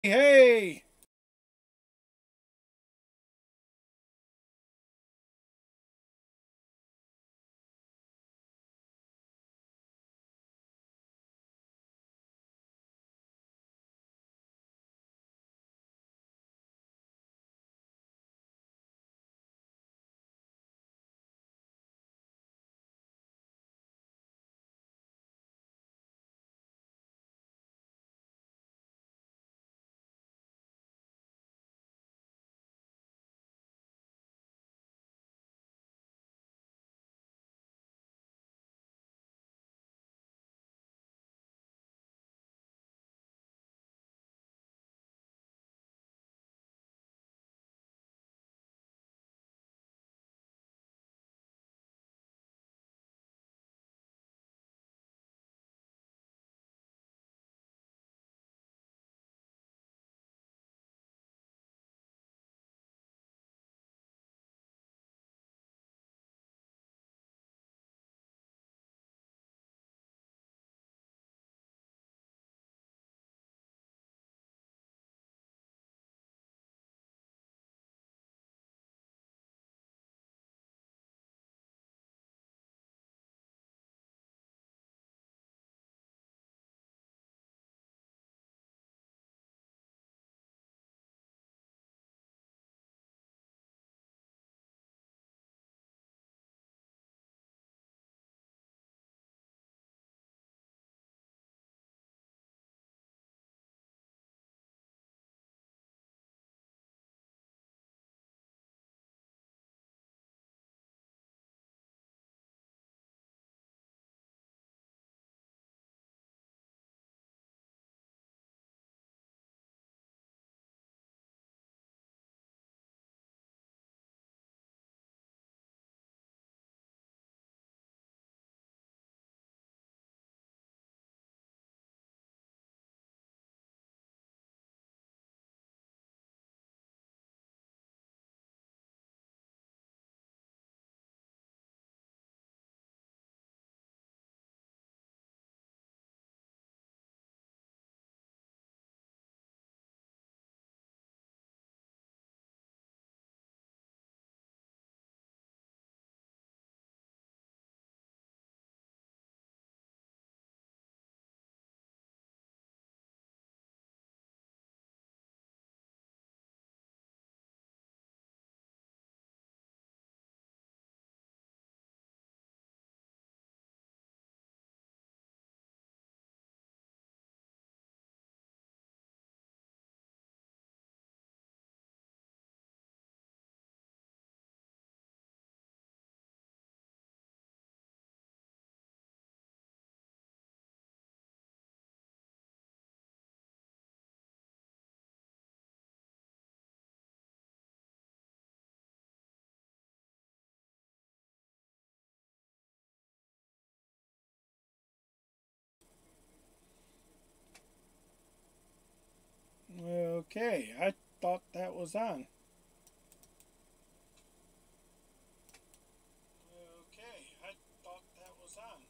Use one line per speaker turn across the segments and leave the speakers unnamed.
Hey! Okay, I thought that was on. Okay, I thought that was on.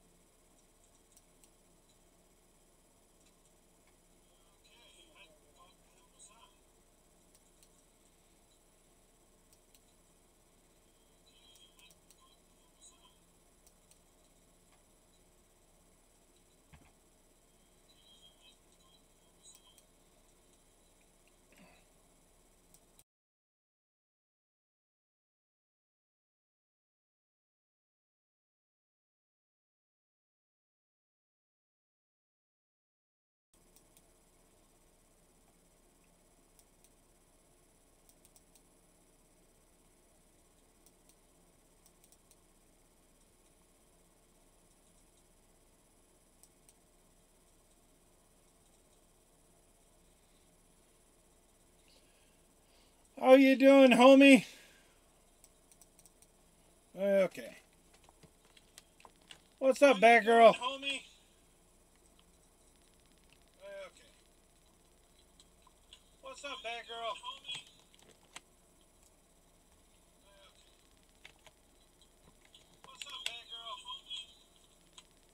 How you doing, homie? Okay. What's up, Batgirl? Homie? Okay. What's up, Batgirl? Homie? What's up, Batgirl? Homie?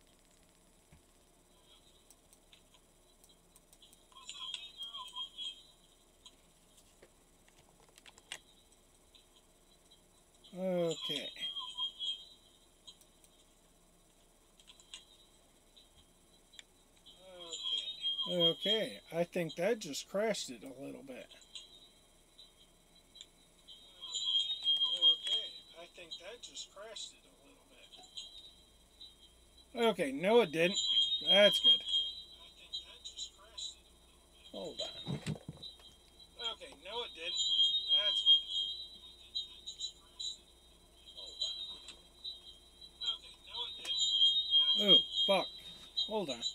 What's up, Batgirl? Homie? Okay. Okay, I think that just crashed it a little bit. Okay, I think that just crashed it a little bit. Okay, no it didn't. That's good. I think that just crashed it a little bit. Hold on. Okay, no it didn't. That's good. Hold on. Okay, no it didn't. Oh, fuck. Hold on.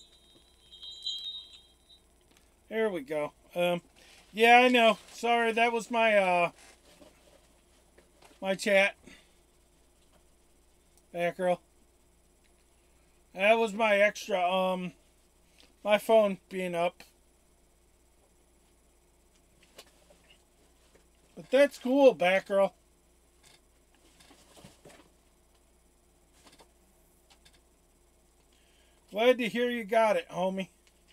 There we go. Yeah, I know. Sorry, that was my, my chat. Batgirl. That was my extra, my phone being up. But that's cool, Batgirl. Glad to hear you got it, homie.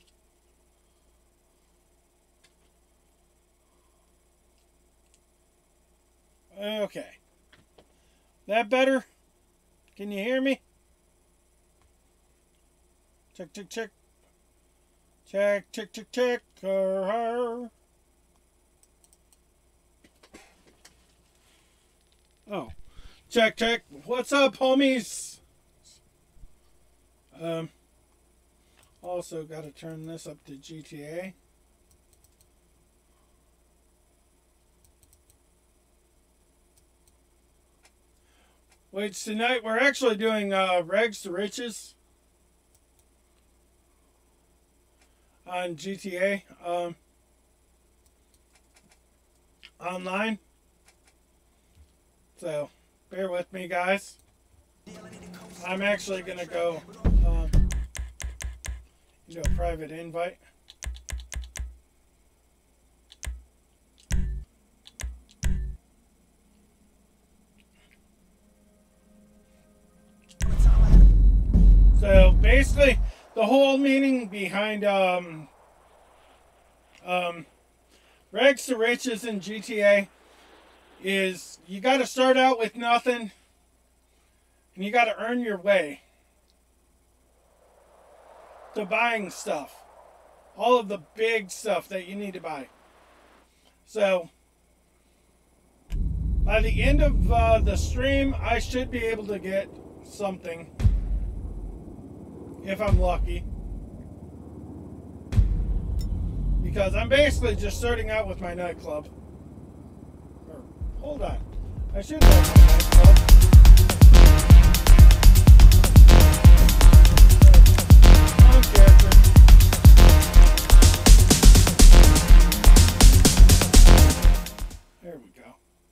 Okay. That better? Can you hear me? Check, check, check. Check, check, check, check. Oh. Check, check. What's up, homies? Also got to turn this up to GTA. Which tonight we're actually doing Rags to Riches on GTA online. So bear with me, guys. I'm actually gonna go do a private invite. So basically, the whole meaning behind Rags to Riches in GTA is you got to start out with nothing, and you got to earn your way to buying stuff, all of the big stuff that you need to buy. So by the end of the stream, I should be able to get something. If I'm lucky. Because I'm basically just starting out with my nightclub. Or, hold on. I should have my nightclub. Wrong character. There we go.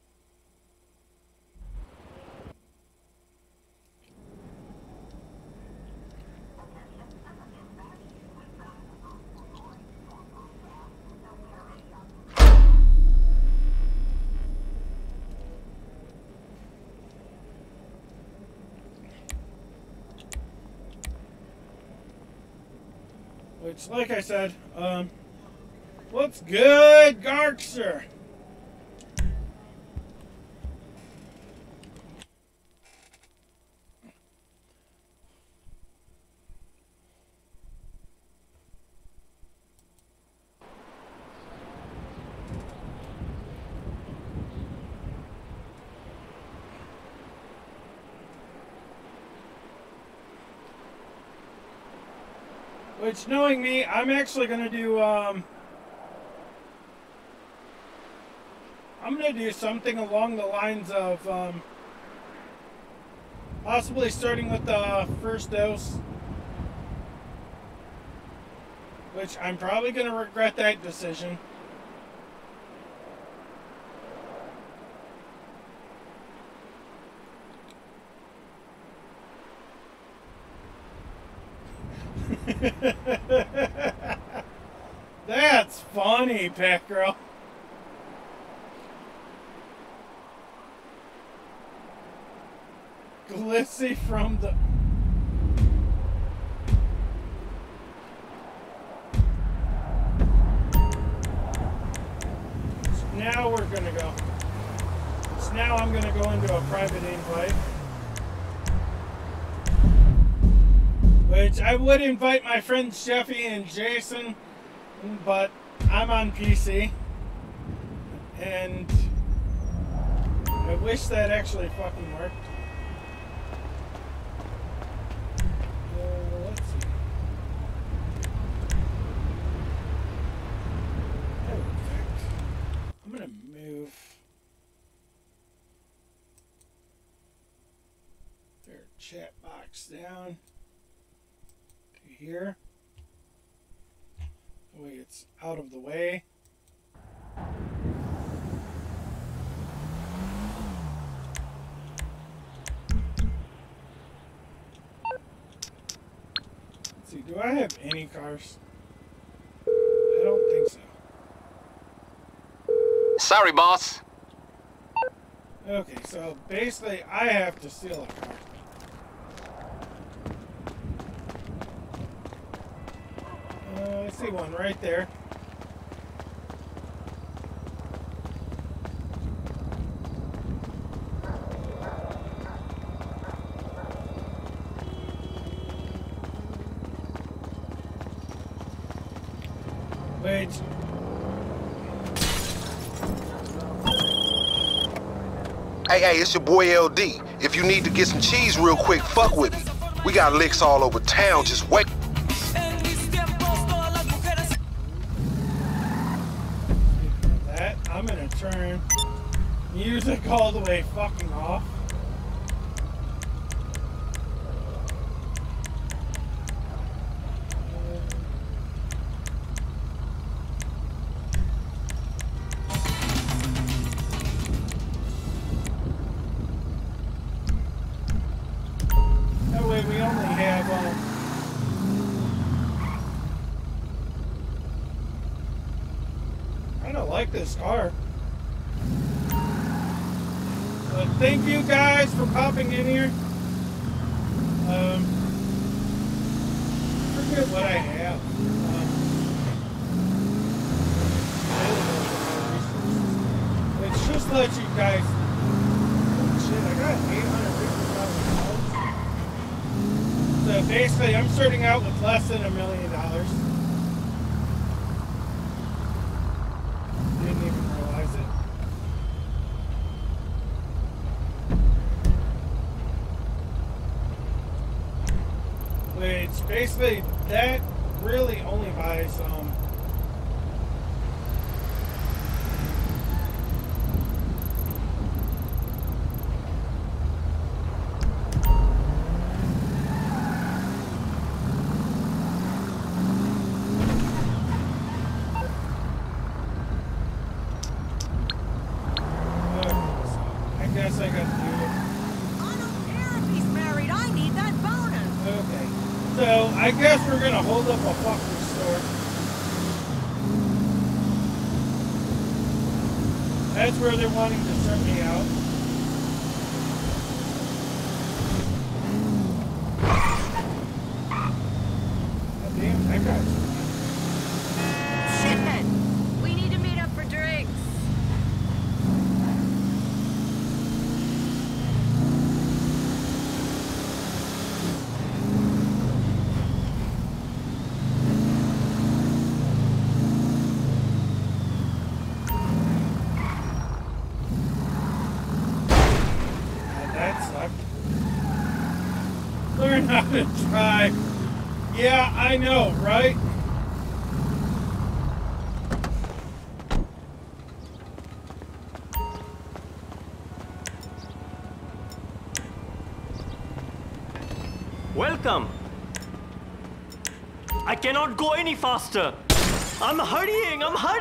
Which, like I said, what's good, Garkster? Which, knowing me, I'm actually going to do, I'm going to do something along the lines of, possibly starting with the first dose. Which, I'm probably going to regret that decision. That's funny, Batgirl. Glissy from the... So now we're gonna go. So now I'm gonna go into a private invite. Which I would invite my friends Jeffy and Jason, but I'm on PC. And I wish that actually fucking worked. Let's see. Perfect. I'm gonna move their chat box down to here. That way it's out of the way. Do I have any cars? I don't think so.
Sorry, boss.
Okay, so basically I have to steal a car. I see one right there. Wait.
Hey, it's your boy LD. If you need to get some cheese real quick, fuck with me. We got licks all over town, just wait.
That, I'm gonna turn music all the way fucking off. We only have I don't like this car. But thank you guys for popping in here. Forget what I have. Let's just let you guys. Oh shit, I got 850,000. So basically, I'm starting out with less than $1 million. Didn't even realize it. Which basically, that really only buys I guess we're gonna hold up a fucking store. That's where they're wanting to start me out. God damn, that guy's.
Shithead! We need to meet up for drinks. Learn how to drive. Yeah, I know, right?
Welcome. I cannot go any faster. I'm hurrying.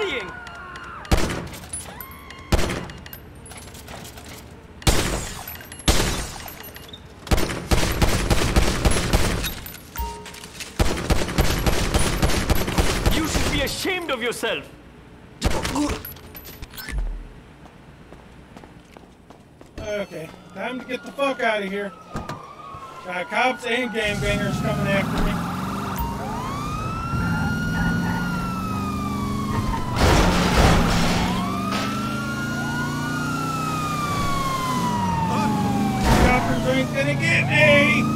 Ashamed of yourself.
Okay, time to get the fuck out of here. Got cops and gangbangers coming after me. get me!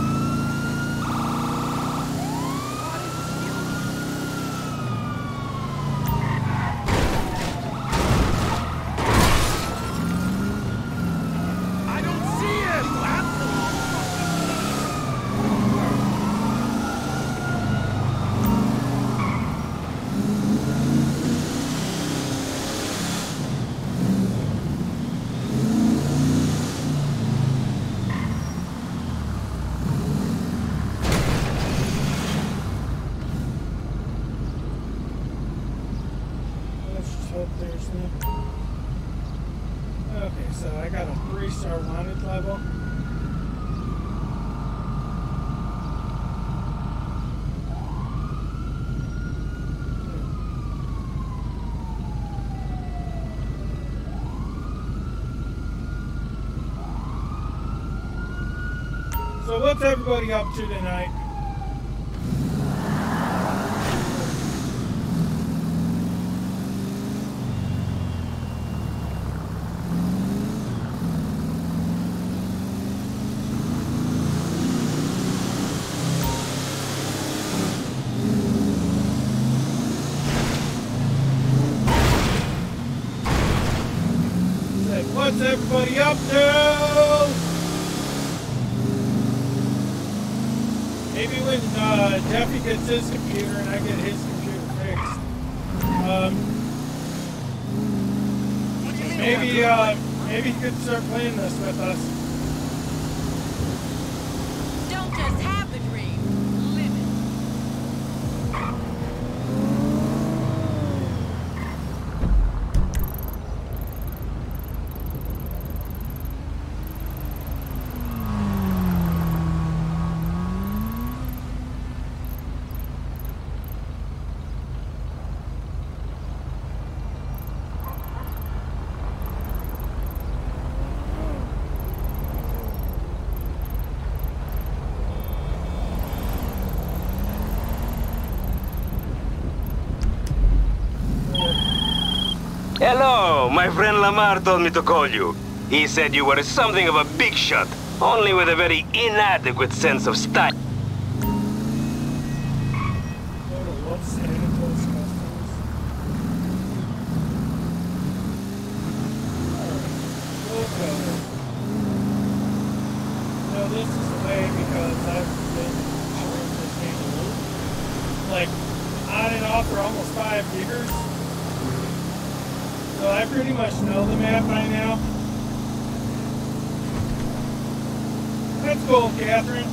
Okay, so I got a 3-star wanted level. So what's everybody up to tonight? What's everybody up to? Maybe when Jeffy gets his computer and I get his computer fixed, maybe he could start playing this with us.
Don't just have the dream, live it.
Hello, my friend Lamar told me to call you. He said you were something of a big shot, only with a very inadequate sense of style.
This is the way because I've been showing this game a little, like on and off for almost 5 years. So I pretty much know the map by now. Let's go, Catherine.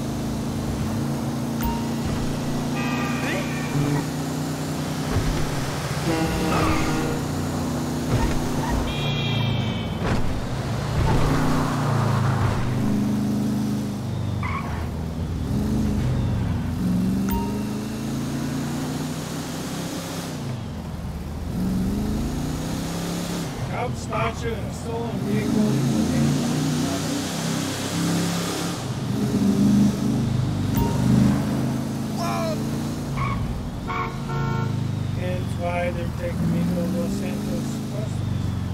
Spot you in a stolen vehicle. Hence why they're taking me to Los Santos Customs.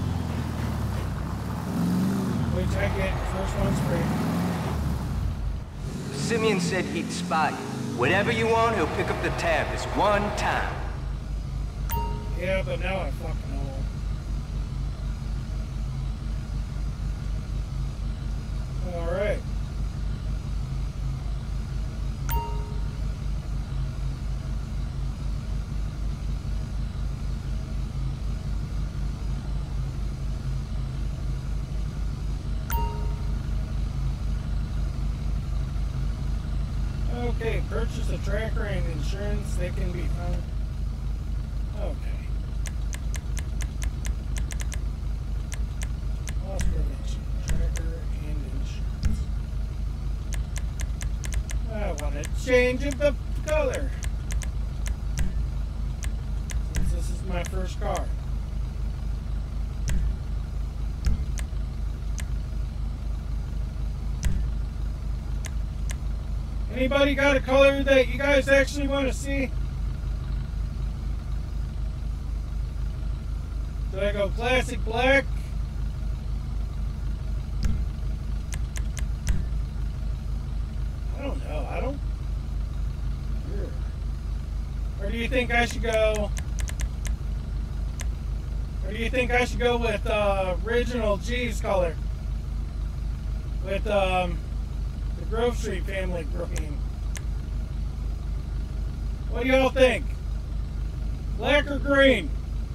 Which I get first one's free.
Simeon said he'd spot you. Whatever you want, he'll pick up the tab this one time.
Yeah, but now I fucking know. Alright. Okay, purchase a tracker and insurance. They can be found. Okay. Loss prevention, tracker and insurance. I want a change of the color. Since this is my first car. Anybody got a color that you guys actually want to see? Do I go classic black? do you think I should go? Or do you think I should go with original G's color? With the Grove Street family green. What do y'all think? Black or green?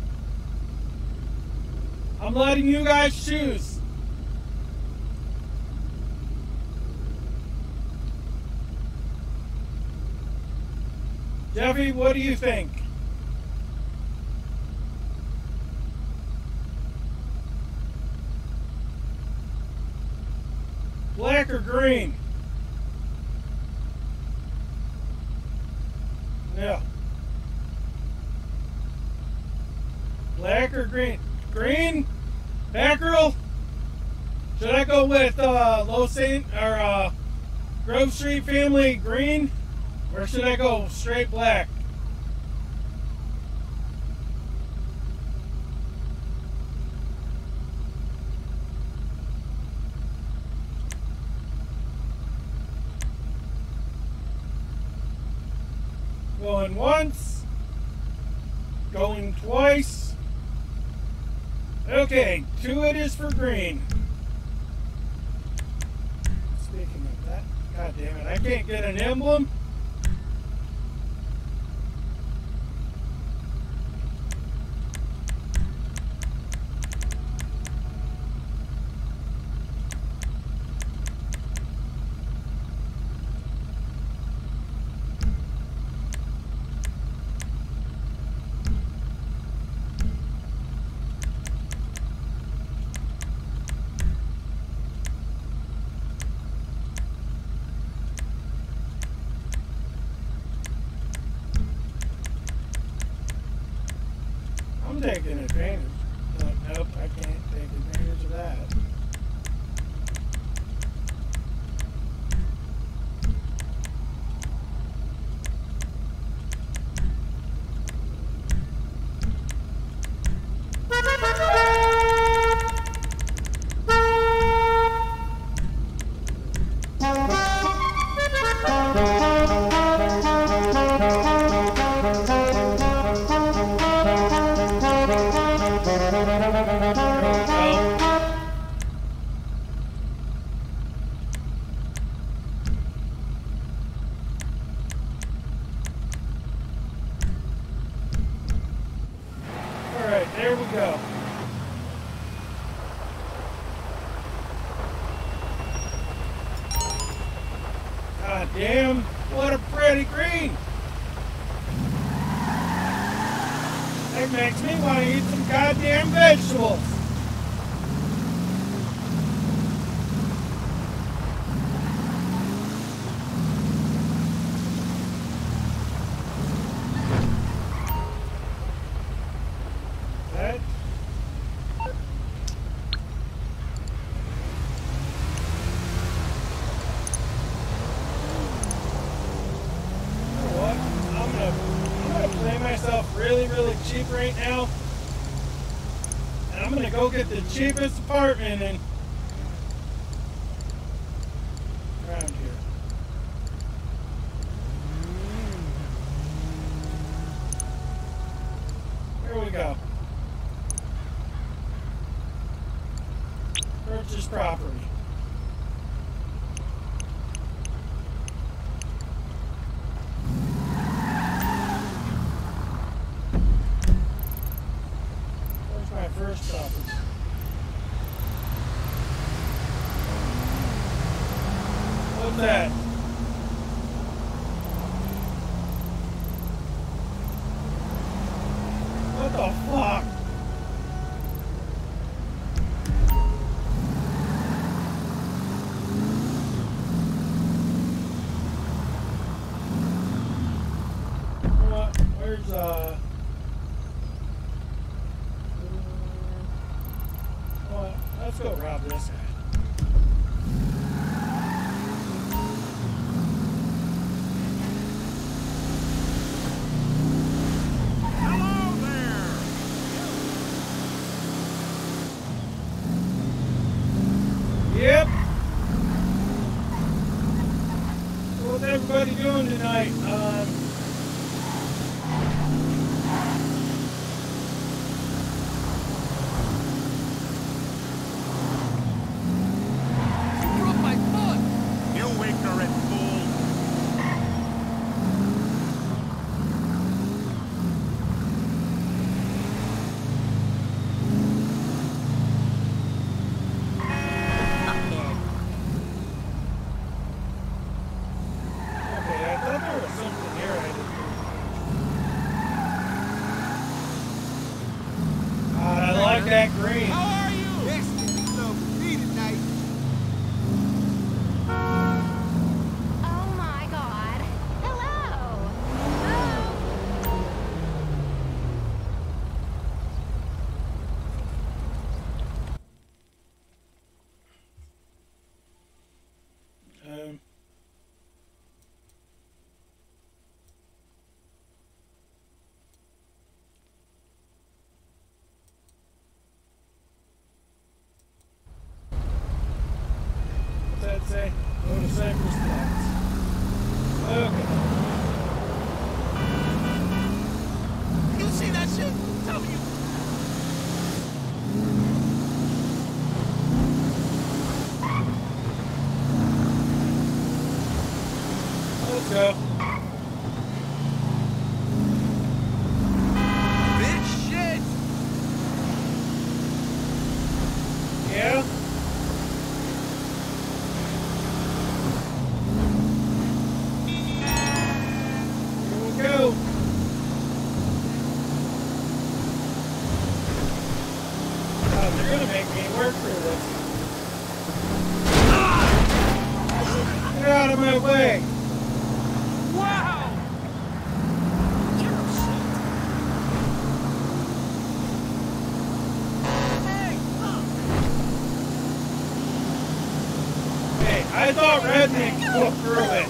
I'm letting you guys choose. Jeffy, what do you think? Black or green? Yeah. Black or green? Green? Batgirl? Should I go with Los Saint or Grove Street family green? Or should I go straight black? Going once. Going twice. Okay, 2 it is for green. Speaking of that, god damn it, I can't get an emblem. I'm taking advantage. Nope, I can't take advantage of that. Alright, there we go. God damn, what a pretty green! That makes me want to eat some goddamn vegetables. That play myself really cheap right now, and I'm gonna go get the cheapest apartment in around here. Here we go. Purchase property. First property. What's that? What the fuck? Where's let's go rob this guy.
Hello there!
Yep. So what's everybody doing tonight? that green.
How are you? Excellent. Love me tonight.
Oh my God. Hello. Hello.
What's that say? Go to Cypress Flats. Okay.
You see that shit? Tell me you.
Let's go.
Bitch shit.
Yeah? Here we go. Oh, they're gonna make me work for this. Get out of my way!
Wow. You're shit. Hey,
Hey, I thought Redneck could go through it.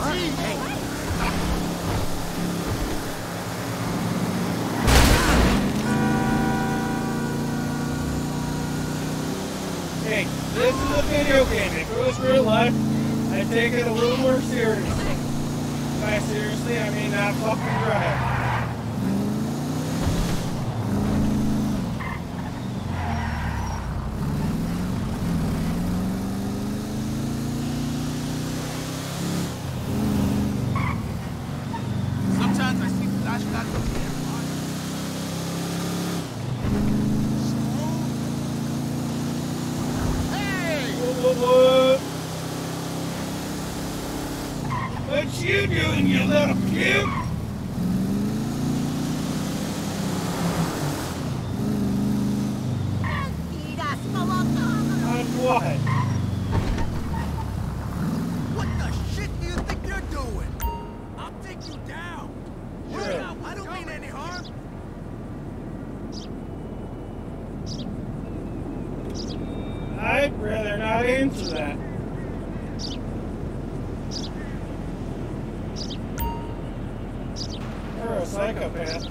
Hey, this is a video game. If it was real life, I'd take it a little more seriously. By seriously, I mean not fucking right.
sometimes I see flashbacks of the Empire. Hey!
What you doing, you little puke? On what?
What the shit do you think you're doing? I'll take you down.
Sure.
I don't mean any harm.
I'd rather not answer that. You're a psychopath.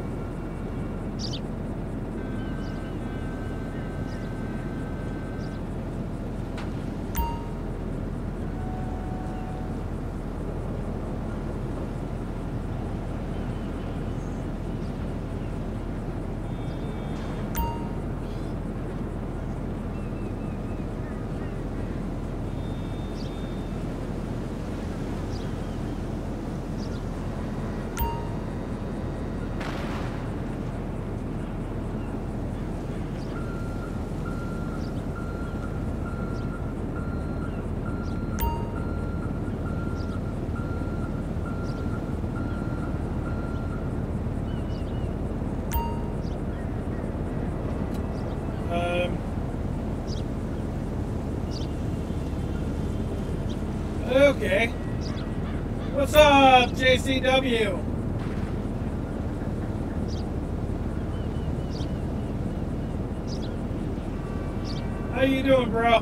Okay. What's up, JCW? How you doing, bro?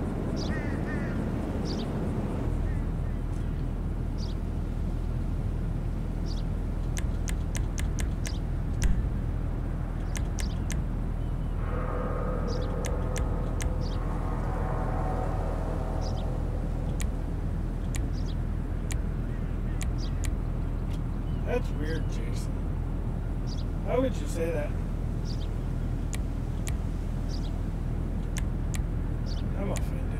That's weird, Jason. Why would you say that? I'm offended.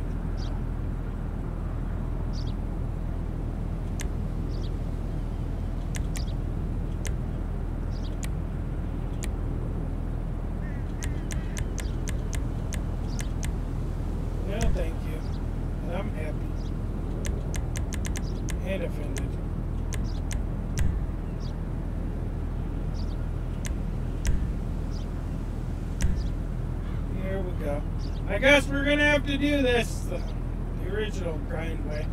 No, thank you. And I'm happy. And offended. go. I guess we're gonna have to do this the original grind way.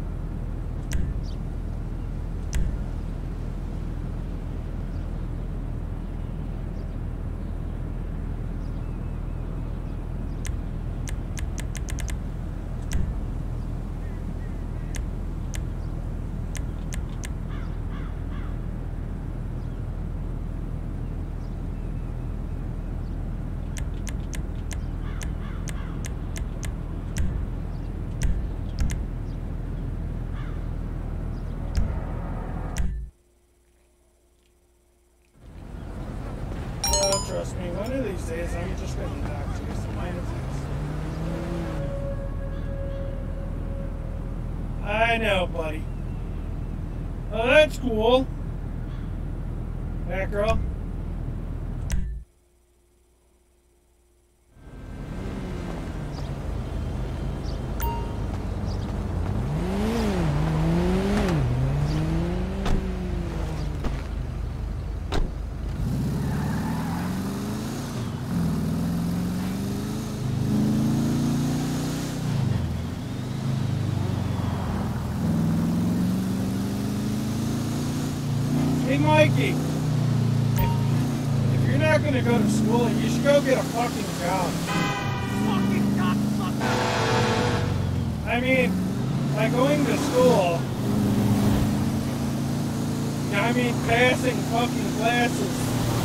Trust me, one of these days I'm just going to talk to you. So mine is I know, buddy. Oh, that's cool. Batgirl. Hey, Mikey, if you're not going to go to school, you should go get a fucking job.
Fucking cocksucker!
I mean, by going to school, I mean passing fucking classes.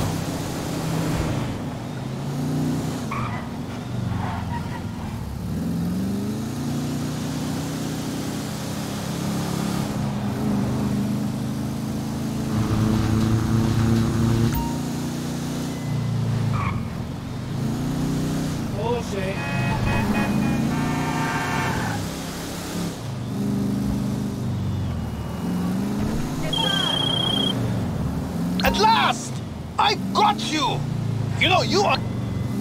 Bullshit.
At last! I got you! You know, you are...
You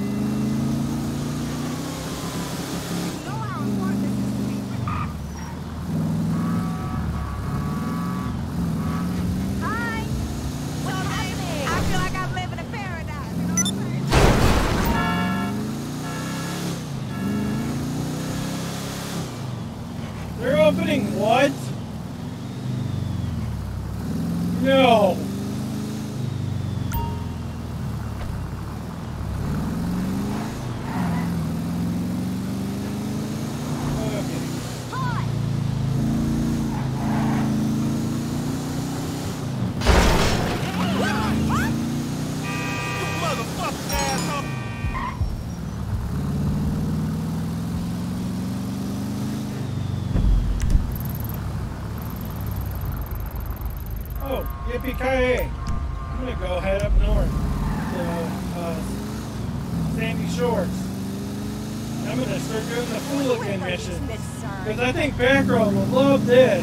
know how important this is to me. Hi. What's happening? I feel like I'm living in paradise. You know what I'm saying?
They're opening what? No. Oh, yippee-ki-yay. I'm gonna go head up north to Sandy Shores. I'm gonna start doing the Fooligan mission. Because I think Batgirl will love this.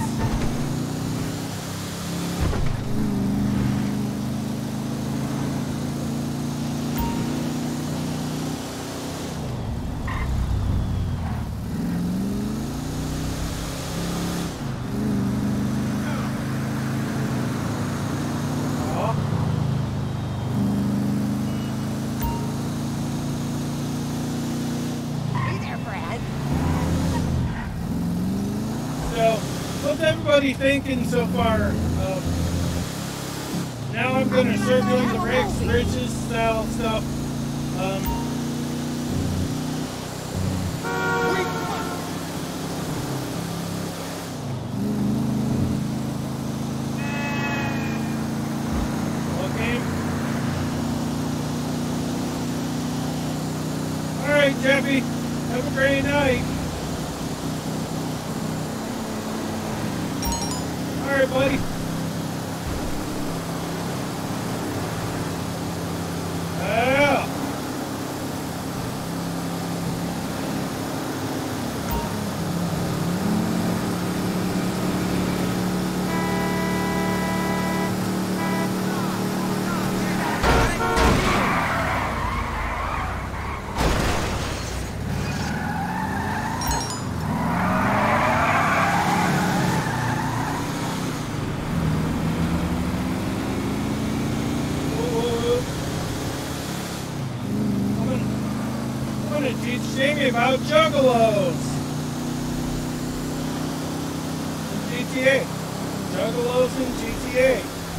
So, what's everybody thinking so far? Now I'm going to start doing the Rex Riches style stuff. Okay. Alright, Jeffy. Have a great night. Alright, buddy. Yeah. want to teach Jamie about juggalos. In GTA. Juggalos in GTA.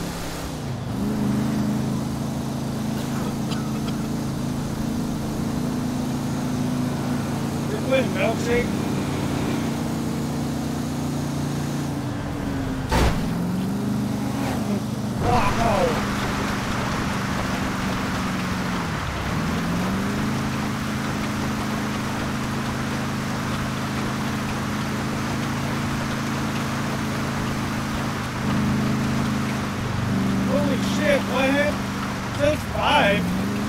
You're playing Milkshake? Wow. Holy shit, what happened? It says 5.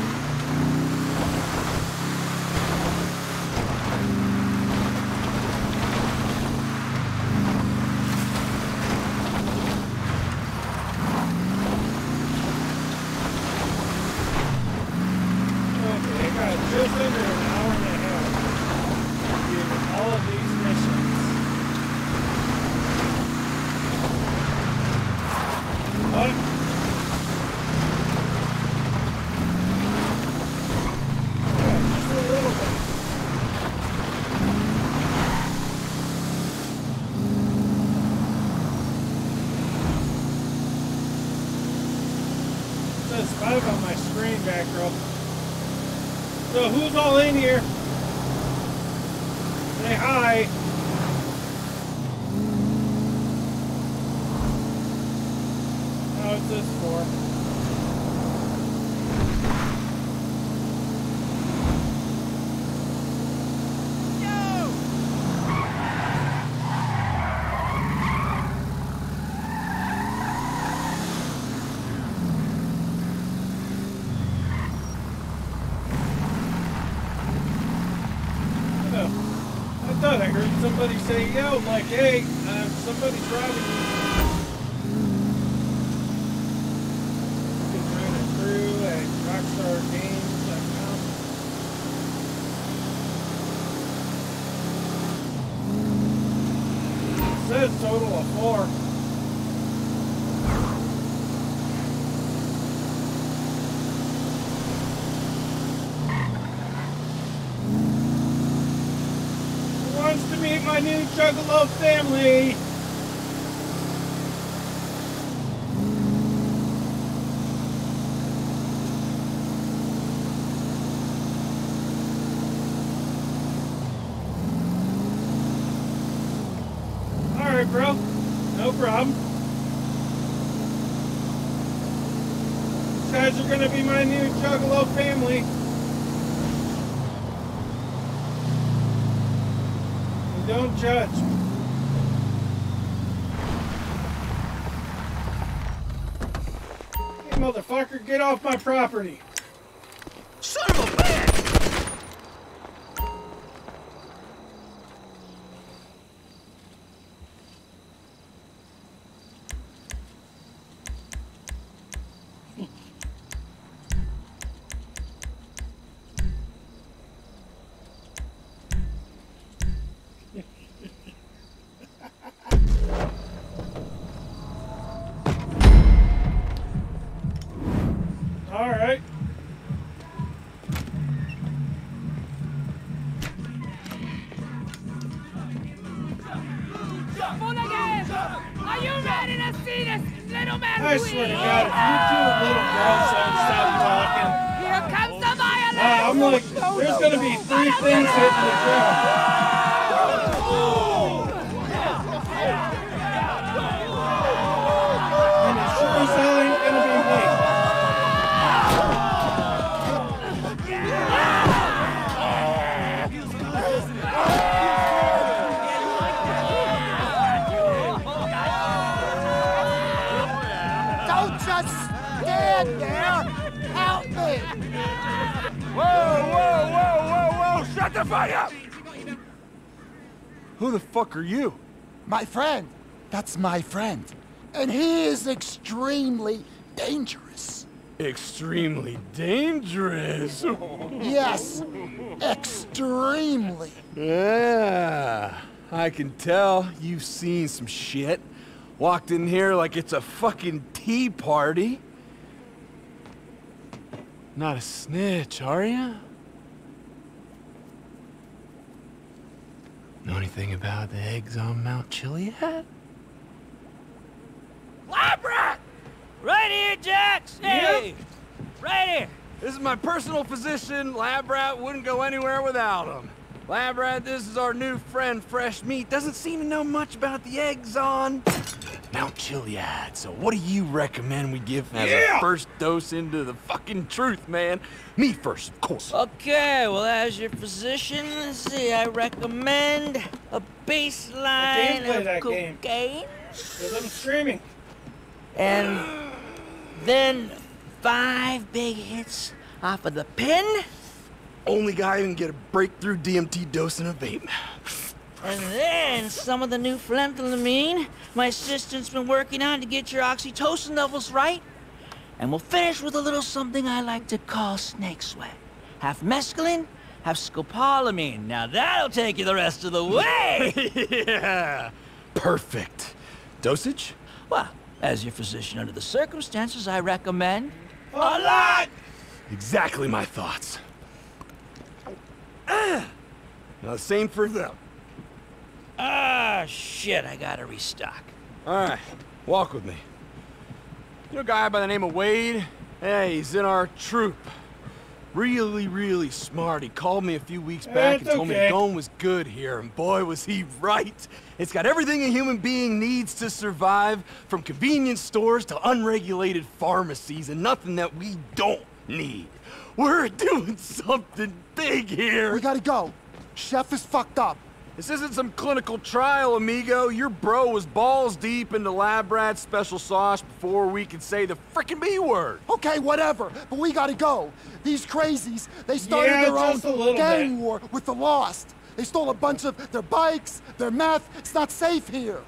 Okay, I got just under an hour and a half to do all of these missions. What? Yeah, just a little bit. It says 5 on my screen back row. So who's all in here? Say hi. Oh, it's this 4. I thought I heard somebody say, yo, like, hey, somebody's driving you. You can join a crew at rockstargames.com. It says total of 4. Wants to meet my new Juggalo family. Alright, bro. No problem. These guys are gonna be my new Juggalo family. Don't judge. Hey, motherfucker, get off my property.
Son of a bitch!
All right.
Are you ready to see this little man
I swear to God, if you two little girls don't stop talking.
Here comes the violence!
I'm like, there's gonna be 3 things hitting the ground. And it sure as hell ain't gonna be me.
Don't just stand there! Help me!
Whoa! Shut the fuck up! Who the fuck are you?
My friend. That's my friend. And he is extremely dangerous.
Extremely dangerous.
Yes, extremely.
Yeah, I can tell you've seen some shit. Walked in here like it's a fucking tea party. Not a snitch, are ya? Know anything about the eggs on Mount Chiliad?
Lab rat! Right here, Jax! Hey! Right here!
This is my personal physician. Lab Rat wouldn't go anywhere without him. Lab Rat, this is our new friend, Fresh Meat. Doesn't seem to know much about the eggs on Mount Chiliad. So what do you recommend we give as a first dose into the fucking truth, man? Me first, of course.
Okay, well, as your physician, let's see, I recommend a baseline of cocaine.
Because I'm streaming.
And then 5 big hits off of the pen.
Only guy who can get a breakthrough DMT dose in a vape.
And then some of the new phenethylamine my assistant's been working on to get your oxytocin levels right. And we'll finish with a little something I like to call snake sweat. Half mescaline, half scopolamine. Now that'll take you the rest of the way!
Yeah! Perfect. Dosage?
Well, as your physician under the circumstances, I recommend
a lot!
Exactly my thoughts. Now the same for them.
Ah, shit, I gotta restock.
All right, walk with me. You know a guy by the name of Wade? Hey, he's in our troop. Really, really smart. He called me a few weeks back and told me the going was good here, and boy, was he right. It's got everything a human being needs to survive, from convenience stores to unregulated pharmacies, and nothing that we don't need. We're doing something big here.
We gotta go. Chef is fucked up.
This isn't some clinical trial, amigo. Your bro was balls deep into Lab Rat's special sauce before we could say the frickin' B word.
Okay, whatever, but we gotta go. These crazies, they started their own gang war with the Lost. They stole a bunch of their bikes, their meth. It's not safe here.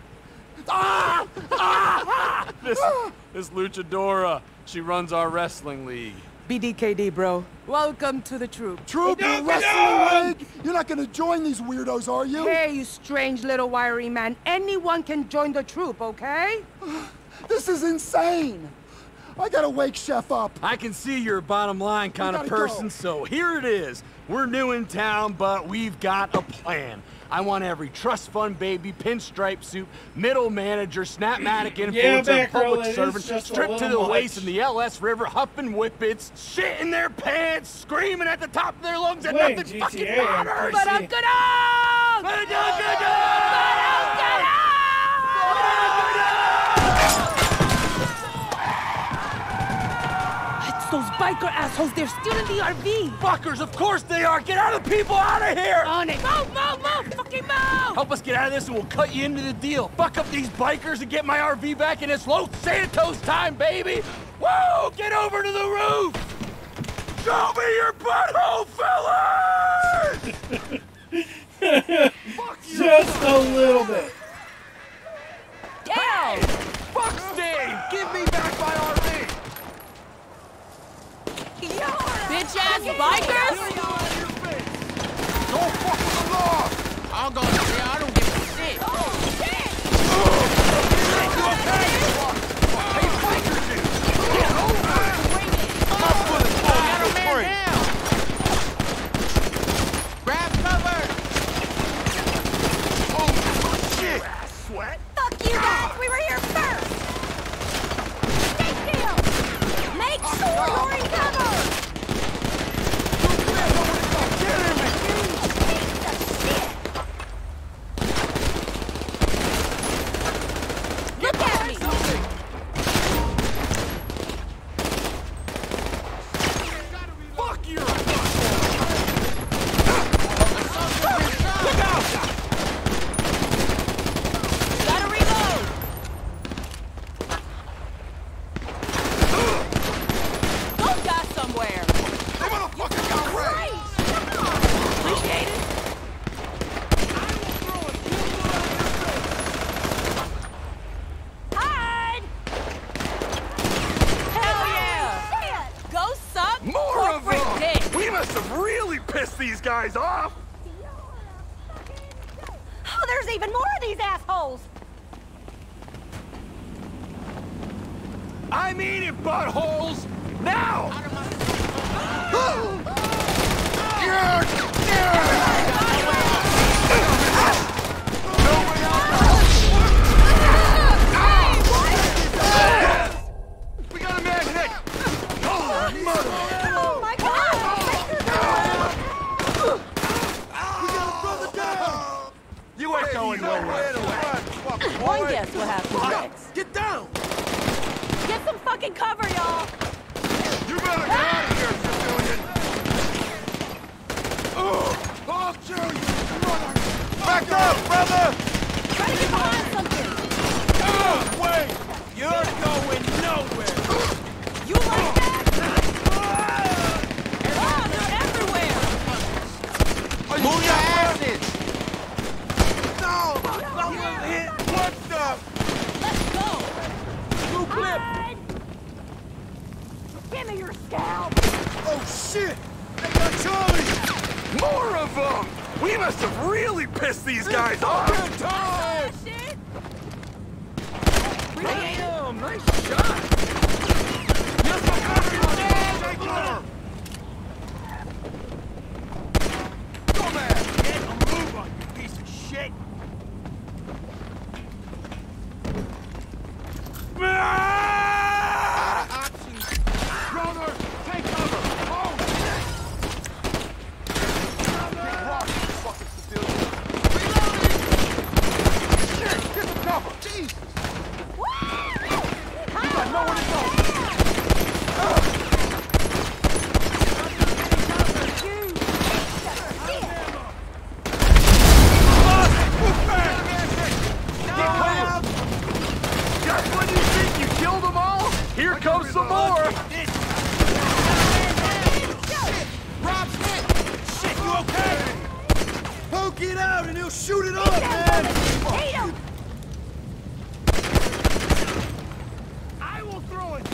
This luchadora, she runs our wrestling league.
BDKD, bro. Welcome to the troop.
Troop and wrestling league? You're not gonna join these weirdos, are you?
Hey, you strange little wiry man. Anyone can join the troop, okay?
This is insane. I gotta wake Chef up.
I can see you're a bottom line kind of person, so here it is. We're new in town, but we've got a plan. I want every trust fund baby, pinstripe suit, middle manager, snapmatic influencer, public servant, stripped to the waist in the LS River, huffing whippets, shit in their pants, screaming at the top of their lungs, and nothing fucking matters!
But I'm those biker assholes, they're still in the RV!
Fuckers, of course they are! Get other people out of here!
On it! Move, move, move! Fucking move!
Help us get out of this and we'll cut you into the deal. Fuck up these bikers and get my RV back in it's Los Santos time, baby! Woo! Get over to the roof! Show me your butthole, fellas!
Just a little bit.
Down! Fuck Sting! Give me back my RV!
Bitch-ass bikers!
Don't fuck with the law! I'll go say I don't give a shit.
Oh, shit!
You okay? Hey, bikers in! Get over it! Stop with it, got a man down! Grab cover! Oh, shit!
Sweat? Fuck you guys! We were here first! Stay still! Make sure you're in cover! Look at me!
Fuck you!
Look out! Gotta reload! Go die somewhere!
Hey, motherfucker, got right!
Appreciate it!
Hide!
Hell yeah! Go suck
More of
corporate
them!
dick!
We must have really pissed these guys off!
Oh, there's even more of these assholes!
I mean it, buttholes! Now!
One guess what happens next.
Get down!
Get some fucking cover, y'all!
You better get out of here, civilian! I'll kill you! Back up, brother!
Try to get behind something!
Wait! You're going nowhere!
You like that? Oh, they're everywhere!
Move your asses! No! Someone hit! What the?
Let's go!
Blue clip!
Give me your scalp!
Oh shit! They got Charlie! More of them! We must have really pissed these guys off! Good time! Damn! Nice shot! Take cover! Go back! Get a move on, you piece of shit! Brother, take cover! Oh, shit! Get rocked, you fucking civilian! Reloading! Shit, get the cover! Jesus! You got nowhere to go! Just when you think you killed them all, here comes some more! Rob's hit! Shit, you okay? Poke it out and he'll shoot it off, man!
Hit him!
I will throw it!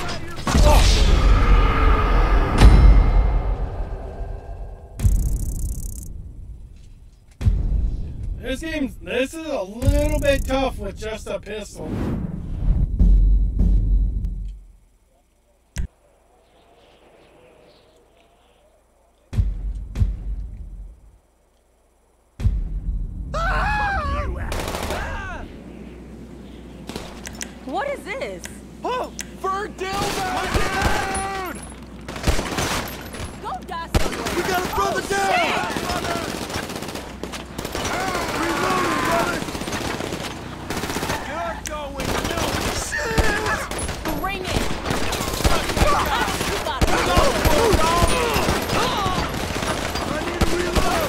This is a little bit tough with just a pistol.
What is this?
Oh! Bird down!
Go die somewhere!
We got a brother down! Reloading, brother! You're going nowhere! Shit!
Bring it! You got it!
I need to reload!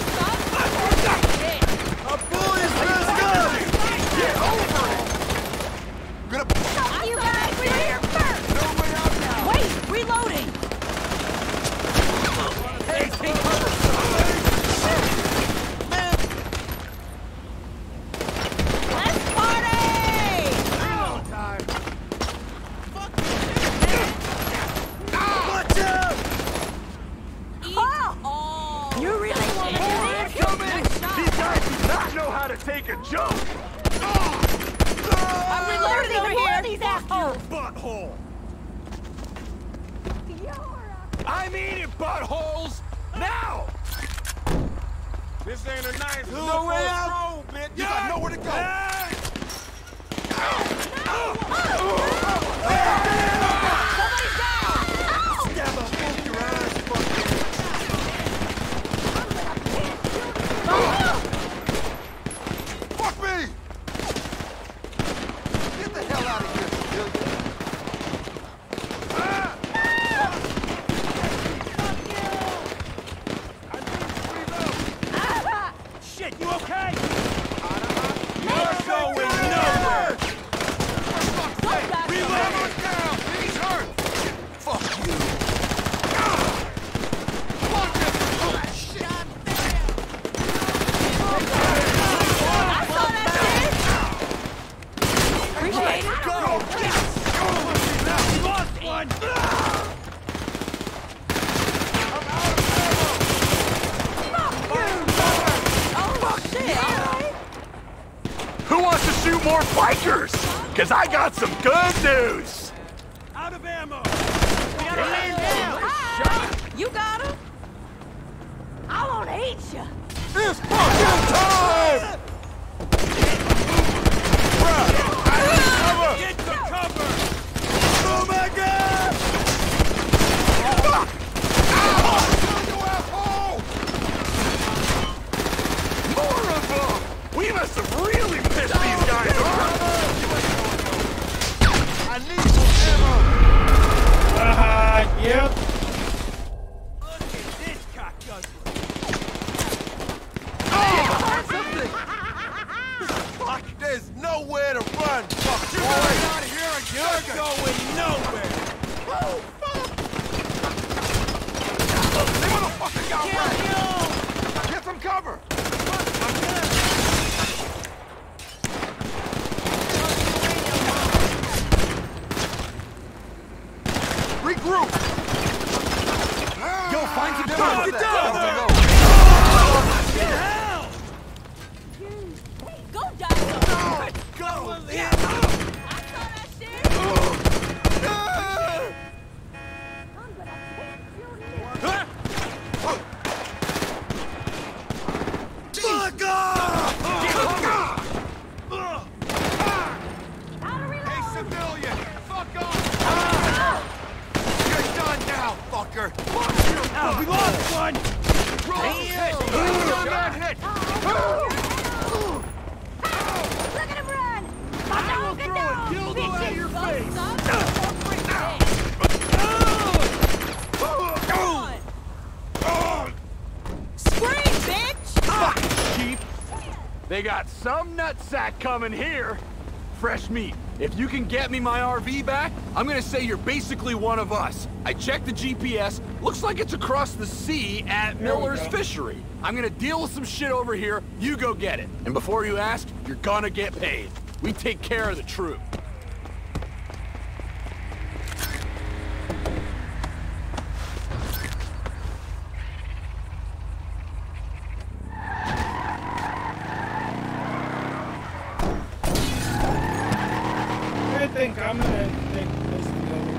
A bullet is messed up! Get over it! Gonna
Stop you guys! We're here first!
no way out now!
Wait! Reloading!
Hey, take cover! Man!
Let's party!
Reload time! Fuck watch out!
Oh! You really want to do this?
Coming! These guys do not know how to take a joke!
I'm reloading over here! These assholes!
Butthole! I'm eating buttholes! Now! This ain't a nice hood no way out! Bitch. You got nowhere to go!
Somebody's down!
Stab a book your ass, fucker! Fuck me! Get the hell out of here, civilian! Shit, you okay? You're going nowhere! Reload down! He's hurt! Fuck you! Fuck it! Oh, shit!
I saw that shit! Appreciate it!
Go! Yes! We lost one! I'm out of ammo!
Oh, shit! Alright!
Who wants to shoot more bikers? Cause I got some good news! Out of ammo! We got a man down!
Hi. You got him? I won't hate you!
It's fucking time! Bruh! I need cover! Get to cover! Oh my god! Fuck! Ow! You asshole! More of them! We must have really pissed these guys off!
Yep.
There's nowhere to run, fuck. You're out of here again. You're going nowhere. Oh, fuck. They motherfucker got away. Get some cover. Regroup. Yo, find some cover. Get down there.
Go die!
Go!
Yeah. I saw that shit!
Fuck off! Hey, civilian! Fuck off! You're done now, fucker!
Oh, we lost one!
Damn! Hit!
Look at him run! I will throw a dildo out of your
Scream, bitch!
Fuck, Chief! They got some nutsack coming here. Fresh meat. If you can get me my RV back, I'm gonna say you're basically one of us. I checked the GPS. Looks like it's across the sea at Miller's Fishery. I'm gonna deal with some shit over here. You go get it. And before you ask, you're gonna get paid. We take care of the troop.
I think I'm gonna take this together.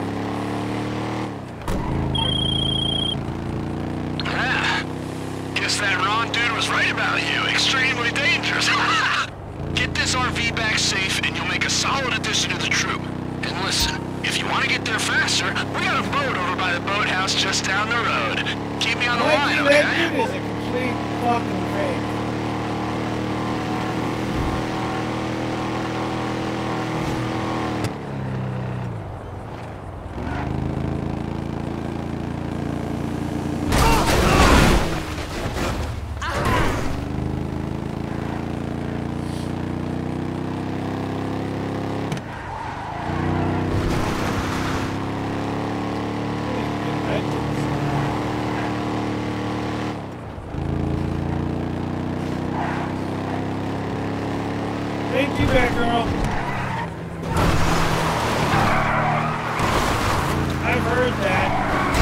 Guess that Ron dude was right about you. Extremely dangerous. Get this RV back safe and you'll make a solid addition to the troop. And listen, if you want to get there faster, we got a boat over by the boathouse just down the road. Keep me on the line, okay?
That dude is a complete fucking fake. Thank you, Batgirl. I've heard that.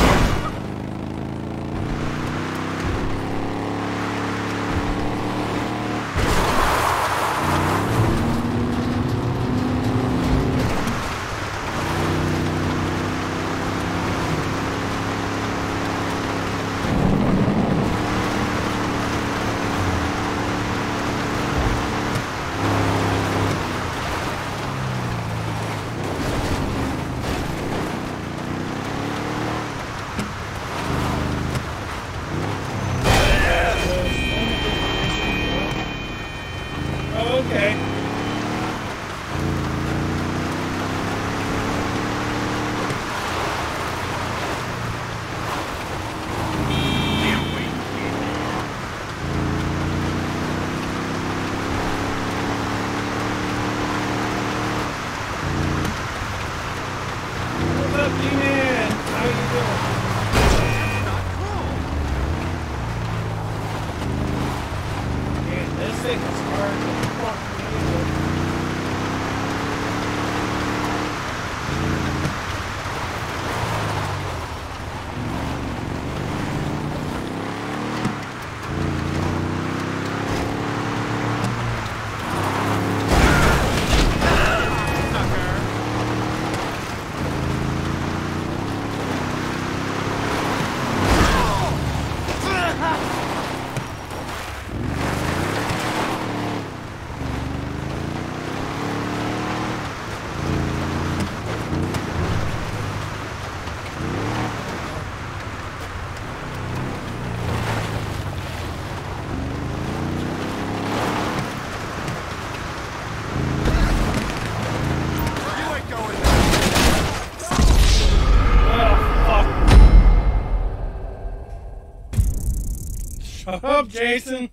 Okay. What's up, G-Man? How you doing? Man, this thing is hard to fucking handle. Shut up, Jason.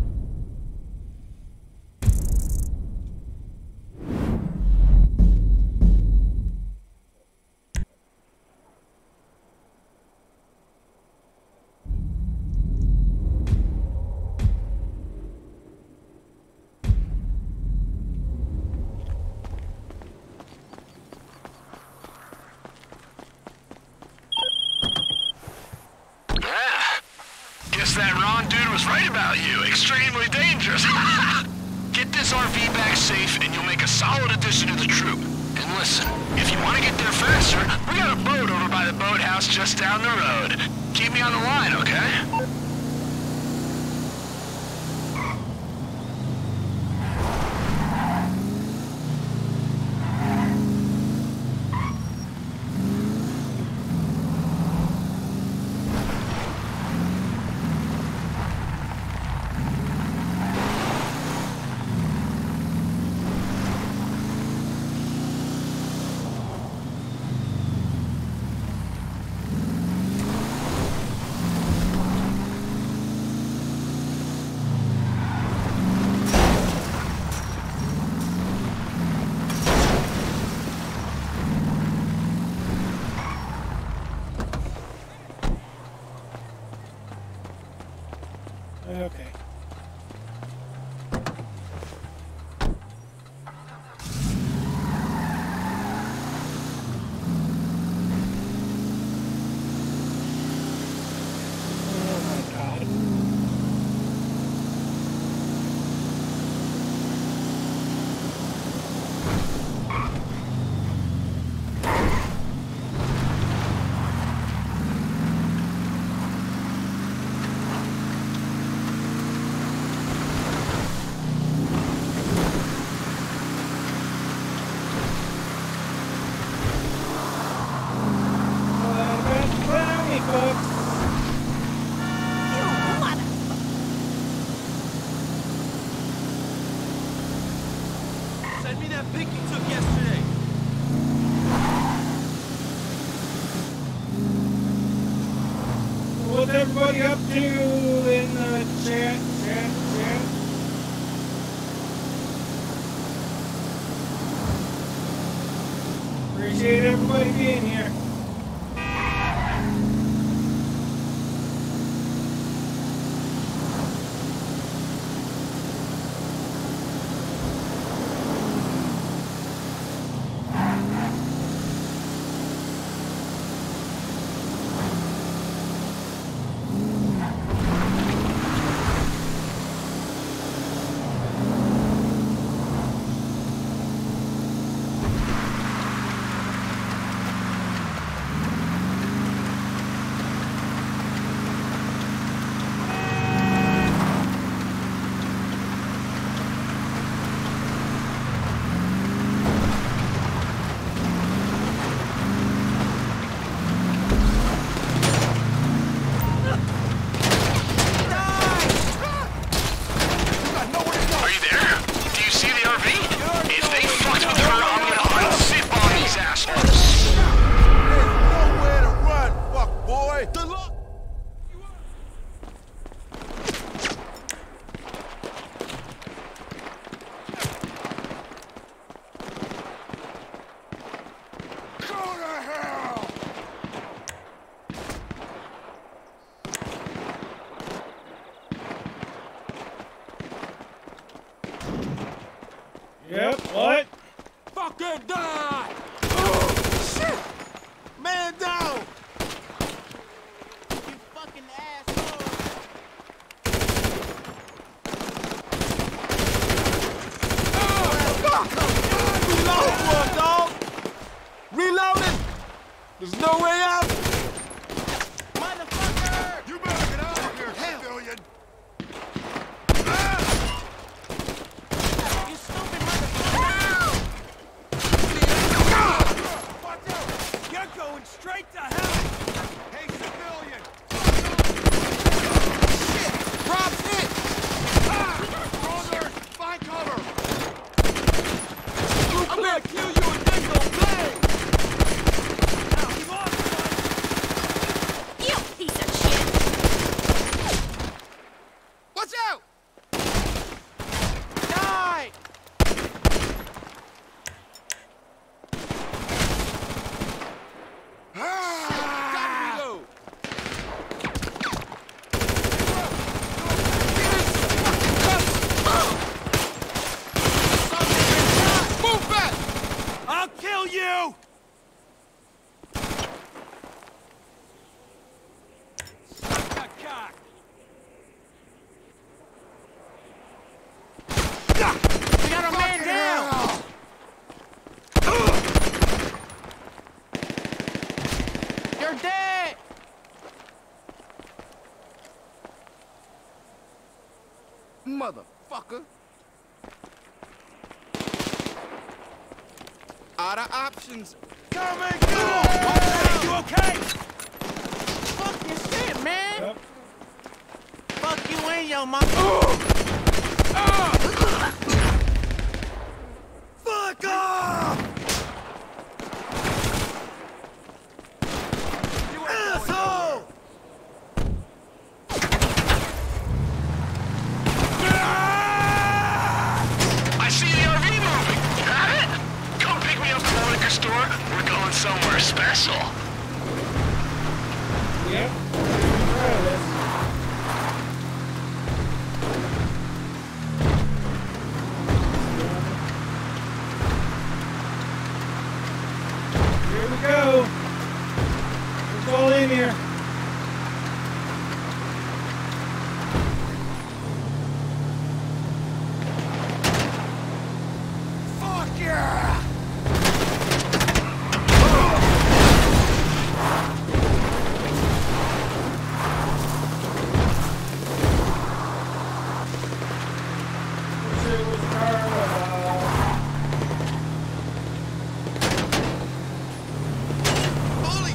That Ron dude was right about you. Extremely dangerous. Get this RV back safe and you'll make a solid addition to the troop. And listen, if you want to get there faster, we got a boat over by the boathouse just down the road. Keep me on the line, okay?
Okay. Oh my God.
Send me that pic you took yesterday.
What's everybody up to in the chat? Appreciate everybody being here. Yep, what?
Fucking die! Oh, shit! Man down! You fucking asshole! Oh, fuck! Reload, dog! Reloading! There's no way out! Motherfucker! You better get out of here, civilian! Going straight to hell! Hey, civilian! Shit! Rob's hit! Brother! Find cover! I'm gonna kill you and then go play! Now, keep on! Motherfucker. Out of options. Coming! Go!
You okay?
Fuck your shit, man!
Yep.
Fuck you and your mama.
Fuck off!
You ain't
Asshole!
I see the RV moving. Got it? Come pick me up at the liquor store. We're going somewhere special.
Yep. Try this. Here we go. It's all in here.
Fuck yeah!
Let's see what's the car about.
Bully!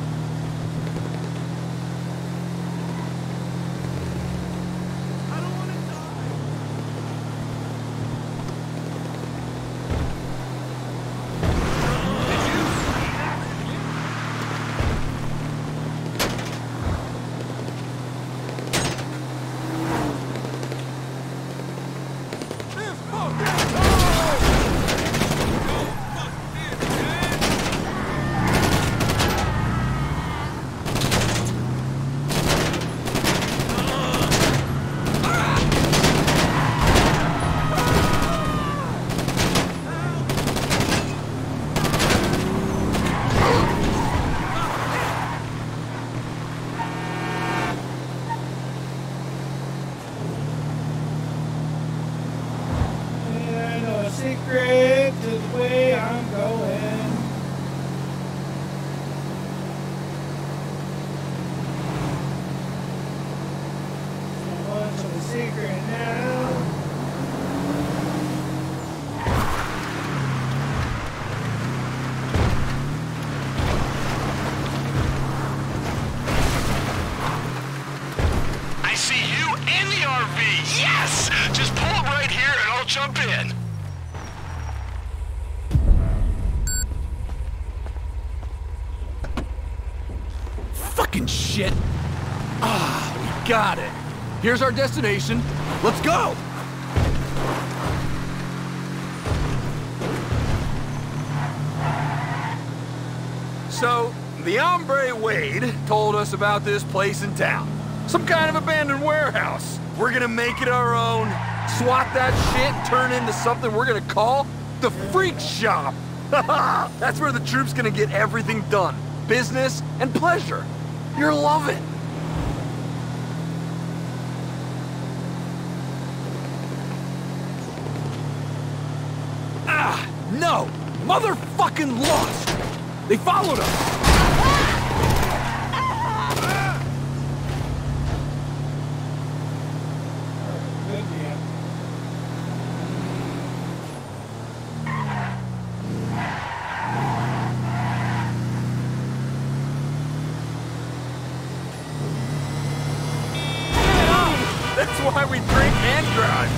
I don't want to die.
And a secret to the way I'm going. So much of a secret now.
I see you and the RV. Yes! Just pull up right here and I'll jump in.
Fucking shit! Ah, we got it. Here's our destination. Let's go! So, the hombre Wade told us about this place in town. Some kind of abandoned warehouse. We're gonna make it our own, swat that shit, and turn it into something we're gonna call the Freak Shop. That's where the troop's gonna get everything done. Business and pleasure. You'll love it. Ah, no! Motherfucking lost! They followed us!
Good deal.
That's why we drink and drive.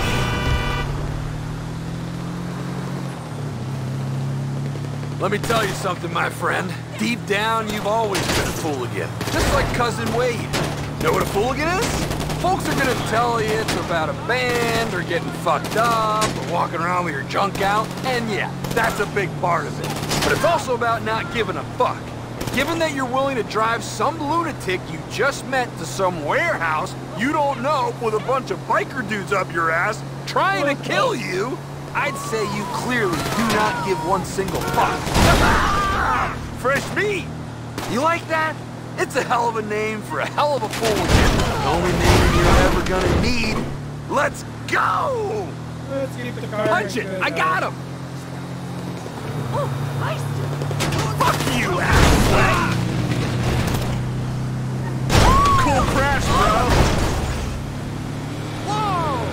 Let me tell you something, my friend. Deep down, you've always been a fooligan. Just like Cousin Wade. Know what a fooligan is? Folks are gonna tell you it's about a band, or getting fucked up, or walking around with your junk out. And yeah, that's a big part of it. But it's also about not giving a fuck. Given that you're willing to drive some lunatic you just met to some warehouse you don't know with a bunch of biker dudes up your ass trying to kill you, I'd say you clearly do not give one single fuck. Fresh meat! You like that? It's a hell of a name for a hell of a fooligan. The only name you're ever gonna need. Let's go!
Let's keep the car.
Punch it! I got him!
Oh, nice.
Fuck you, asshole! Cool crash, bro!
Whoa!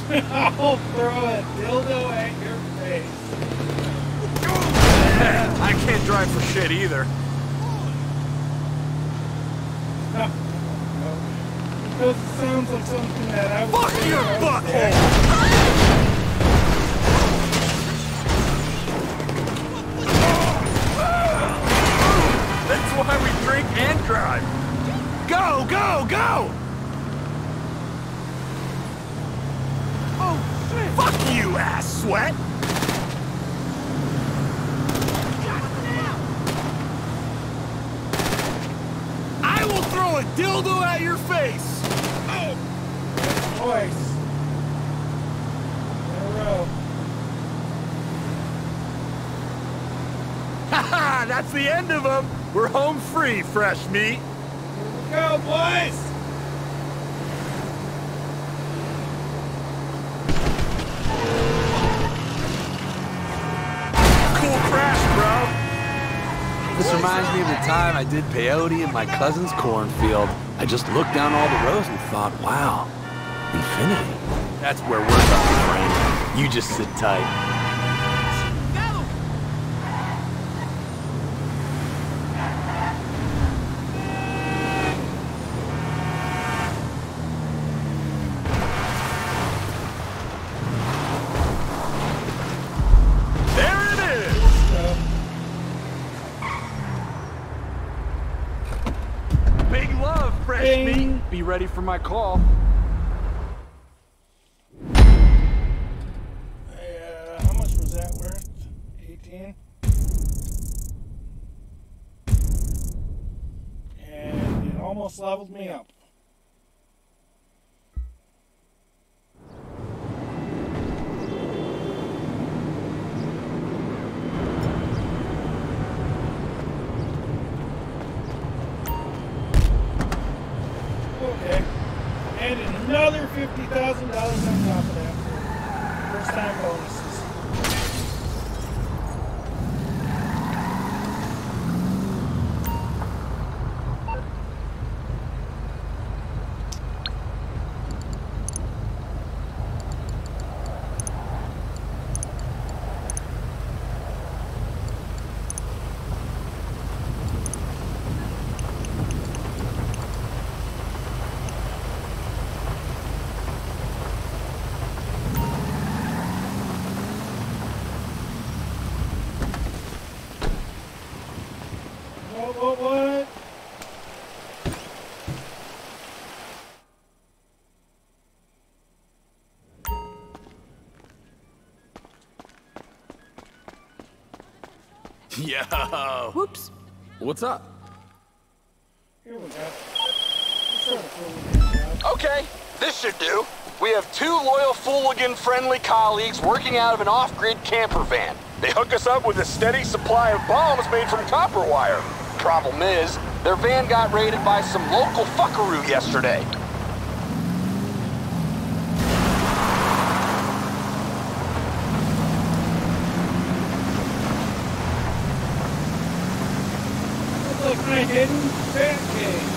I'll throw a dildo at your face.
I can't drive for shit either.
Because it sounds like something that I would
Fuck
say
your
I would
butthole! That's why we drink and drive. Go, go, go! Oh, shit! Fuck you, ass sweat! I will throw a dildo at your face! Oh!
Twice. In a row.
Haha, that's the end of them! We're home free, fresh meat!
Here we go, boys!
Cool crash, bro!
This reminds me of the time I did peyote in my cousin's cornfield. I just looked down all the rows and thought, wow, infinity. That's where we're going, friend. You just sit tight.
Be ready for my call.
How much was that worth? 18? And it almost leveled me up. Okay. And another $50,000 on top of that. First time bonuses. What?
Yo!
Whoops.
What's up?
Here we go.
Okay, this should do. We have 2 loyal Fooligan-friendly colleagues working out of an off-grid camper van. They hook us up with a steady supply of bombs made from copper wire. Problem is, their van got raided by some local fuckaroo yesterday.
Look, my hidden Batcave.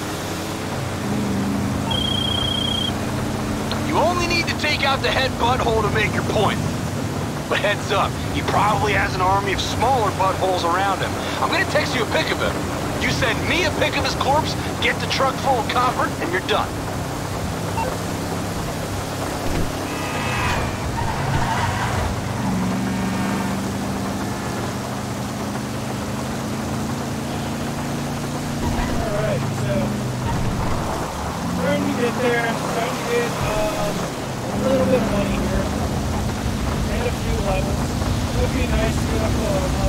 You only need to take out the head butthole to make your point. But heads up, he probably has an army of smaller buttholes around him. I'm gonna text you a pic of him. You send me a pic of his corpse, get the truck full of copper, and you're done.
Alright, so starting to get there, starting to get a little bit of money here. And a few levels. It would be nice to get up a level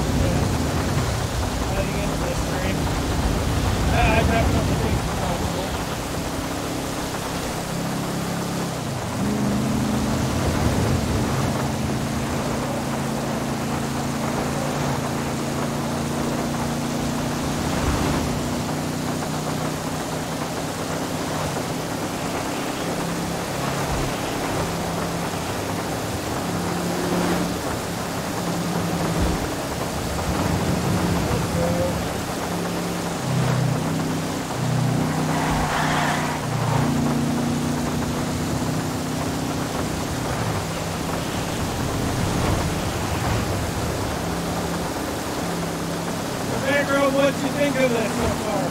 heading into this stream. I definitely think it's possible. Daryl, what you think of this so far?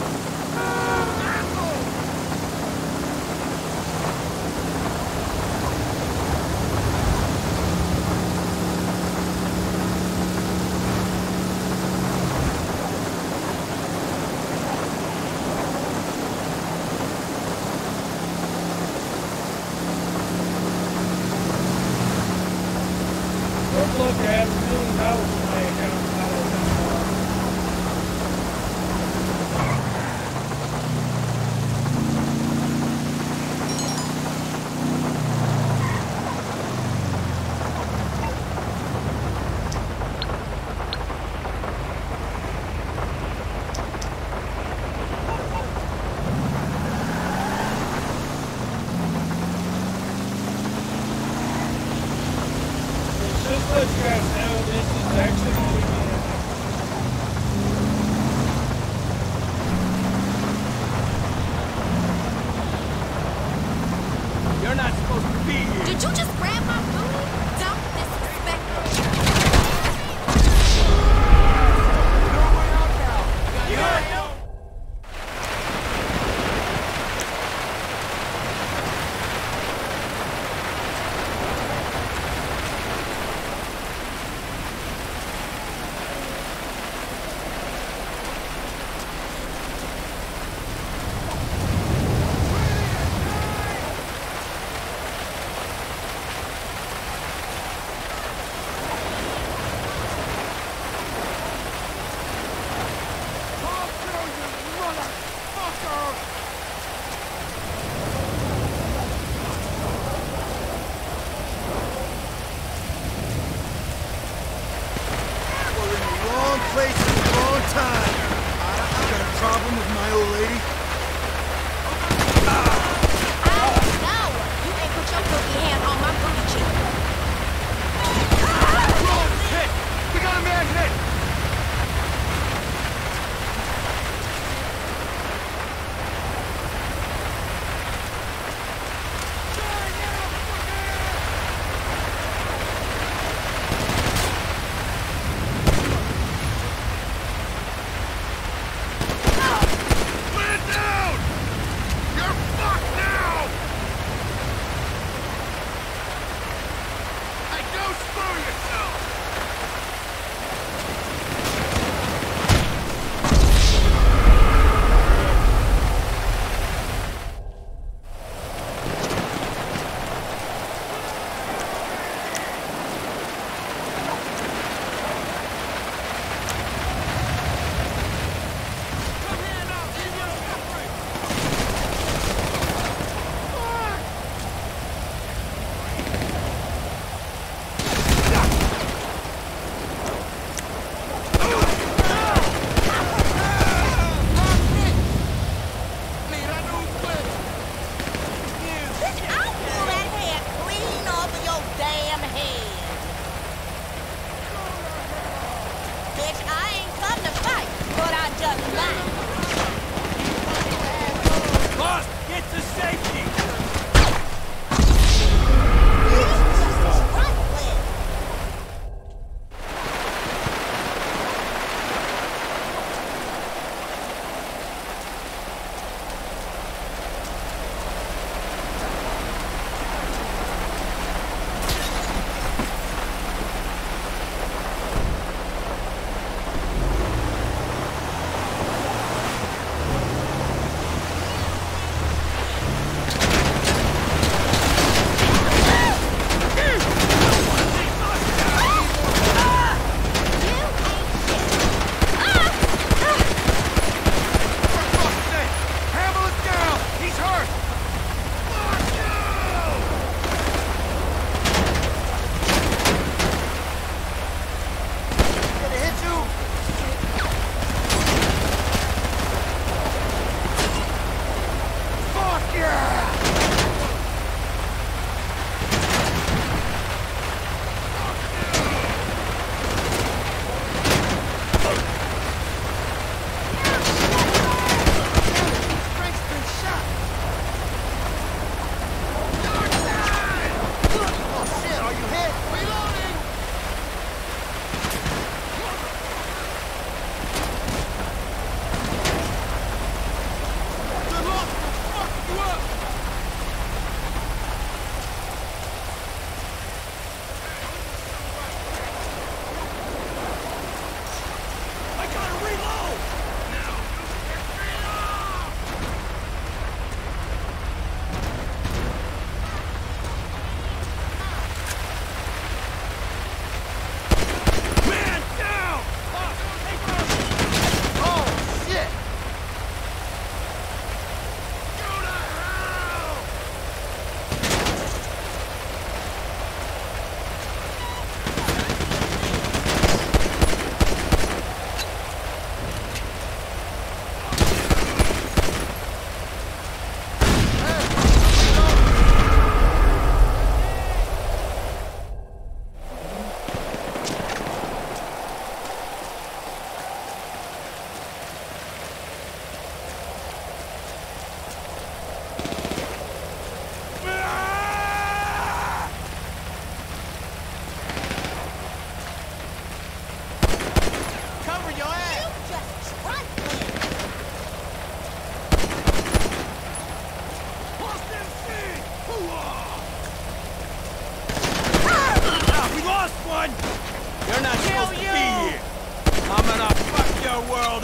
Look, I have $1 million in my account. Just let you guys know, this is actually the weekend.
You're not supposed to be here.
Did you just grab my booty? Don't disrespect me.
Place at the wrong time. You got a problem with my old lady?
No! You ain't put your filthy hand on my booty cheek.
Hit! We got a man hit!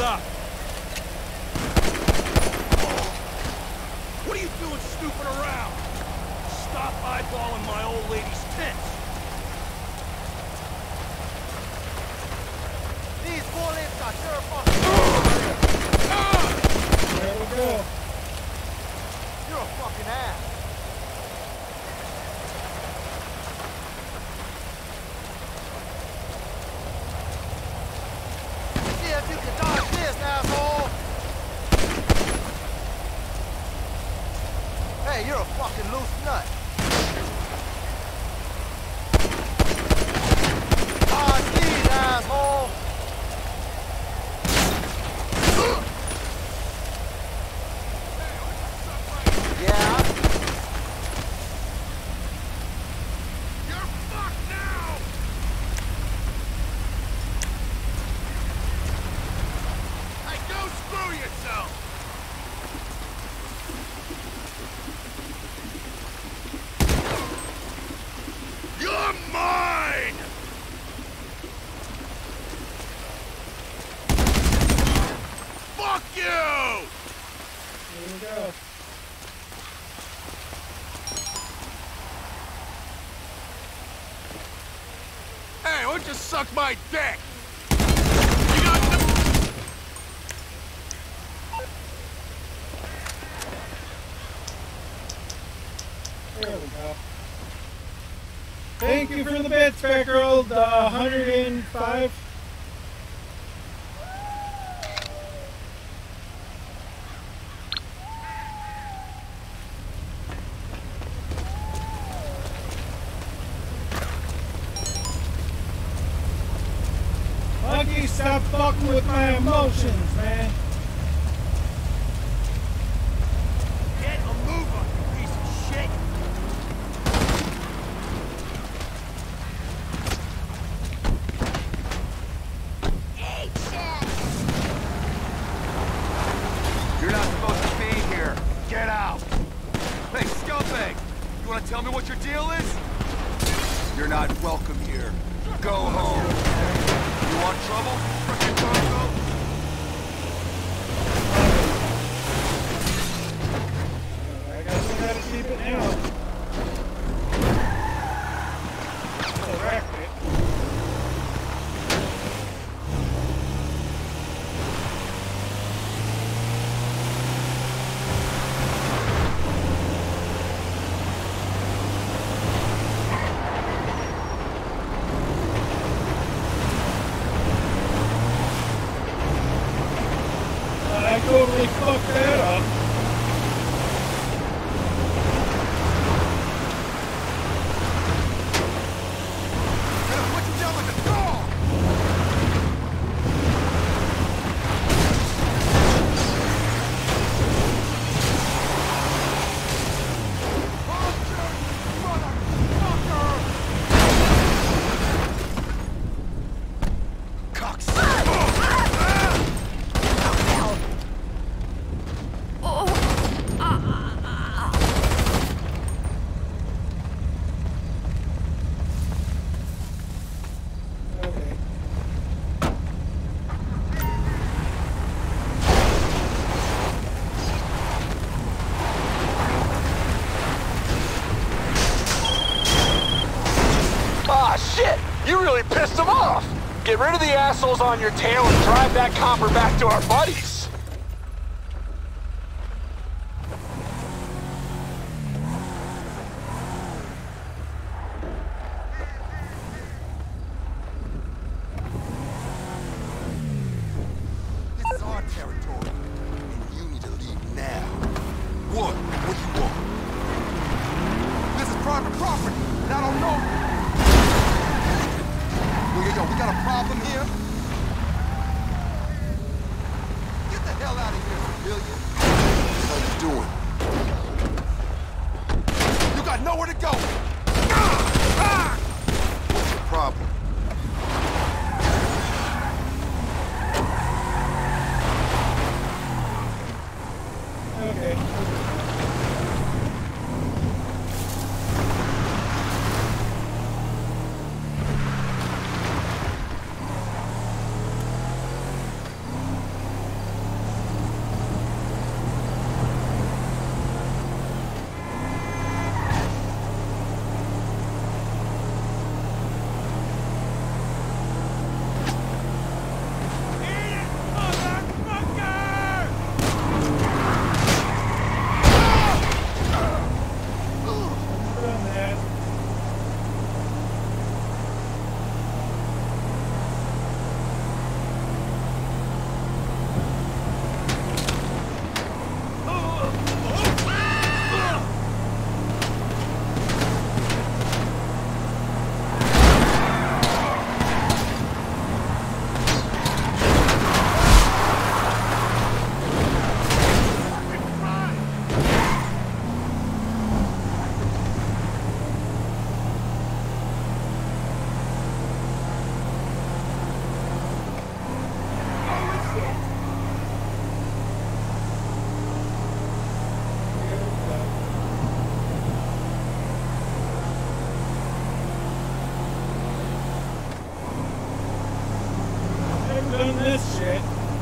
Stop! What are you doing snooping around? Stop eyeballing my old lady's tents!
These bullets are sure fucking...
There we go.
You're a fucking ass. See if you can dodge this, asshole! Hey, you're a fucking loose nut. Dodge these, asshole! Yeah?
You're fucked now! Hey, go screw yourself! You're mine! Fuck you!
Here we go.
Hey, why don't you suck my dick?
There we go. Thank you for the bits, Batgirl. 105. Lucky, stop fucking with my emotions, man.
Get a move on, you piece of shit!
You're not supposed to be here. Get out. Hey, scumbag! You want to tell me what your deal is? You're not welcome here. Go home. You want trouble? Frickin' Bronco?
I guess we gotta keep it now. Correct it. I totally fucked that up.
Shit! You really pissed them off! Get rid of the assholes on your tail and drive that copper back to our buddies!
This is our territory, and you need to leave now. What? What do you want? This is private property, and I don't know. Yo, we got a problem here? Get the hell out of here, civilian. What are you doing? You got nowhere to go! What's your problem?
haven't done this shit.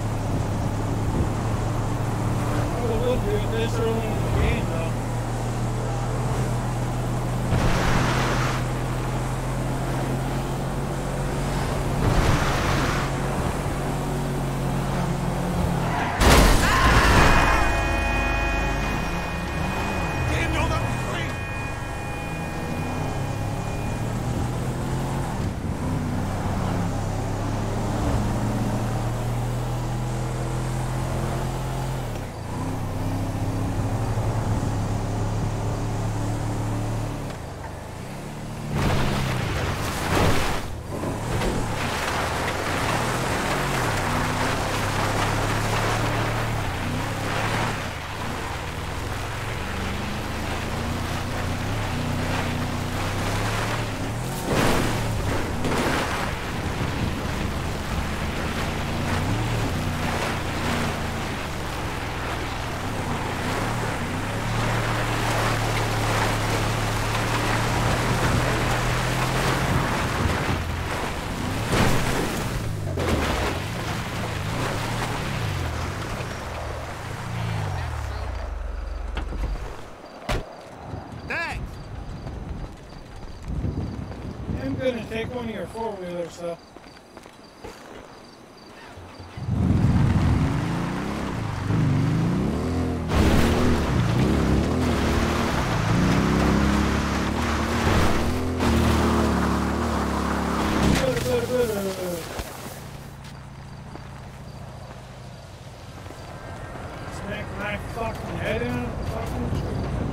Probably will do it this early in the game, though. Take one of your four-wheelers, so. Smack my fucking head in the fucking tree.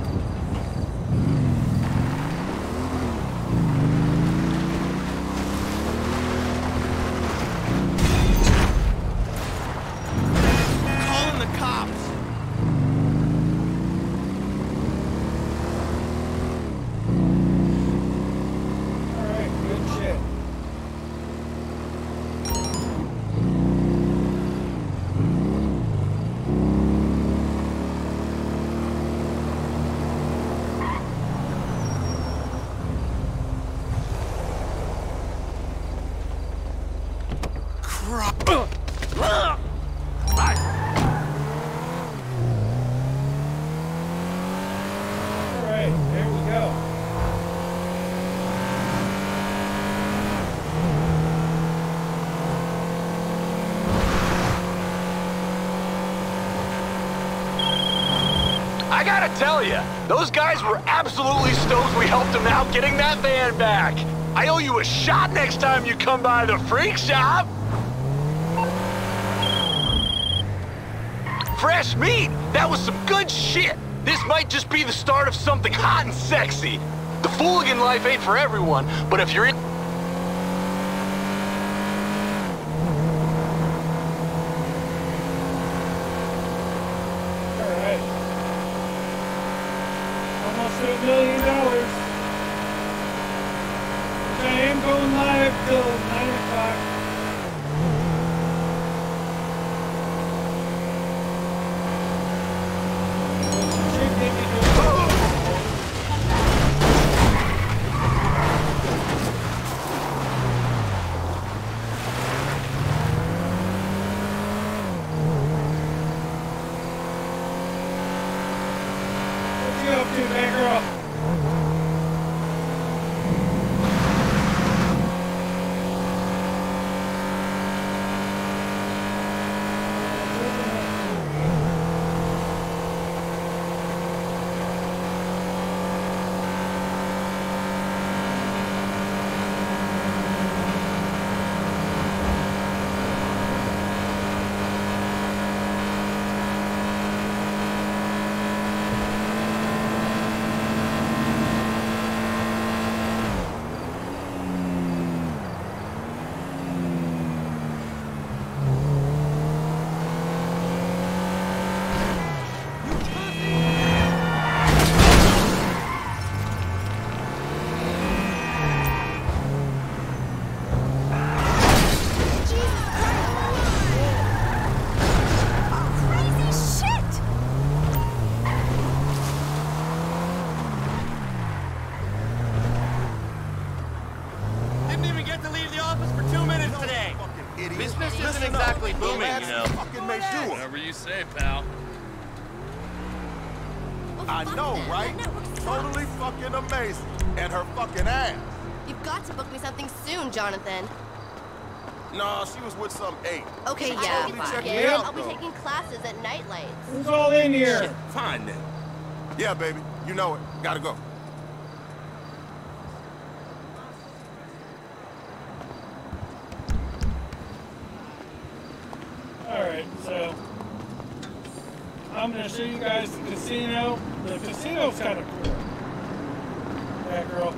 I gotta tell you, those guys were absolutely stoked we helped them out getting that van back. I owe you a shot next time you come by the freak shop. Fresh meat! That was some good shit! This might just be the start of something hot and sexy. The Fooligan life ain't for everyone, but if you're in...
$1 million. I am going live till 9 o'clock. What you up to, bad girl?
exactly booming, you know.
Fucking may do 'em.
Whatever you say, pal.
I know, right? Totally fucking amazing. And her fucking ass.
You've got to book me something soon, Jonathan.
Nah, she was with some ape.
Okay,
She
yeah,
totally checked me
fine.
out,
I'll be
though.
taking classes at night lights.
Who's all in here?
Shit, fine then. Yeah, baby. You know it. Gotta go.
Alright, so I'm gonna show you guys the casino. The casino's kind of cool. Yeah, girl.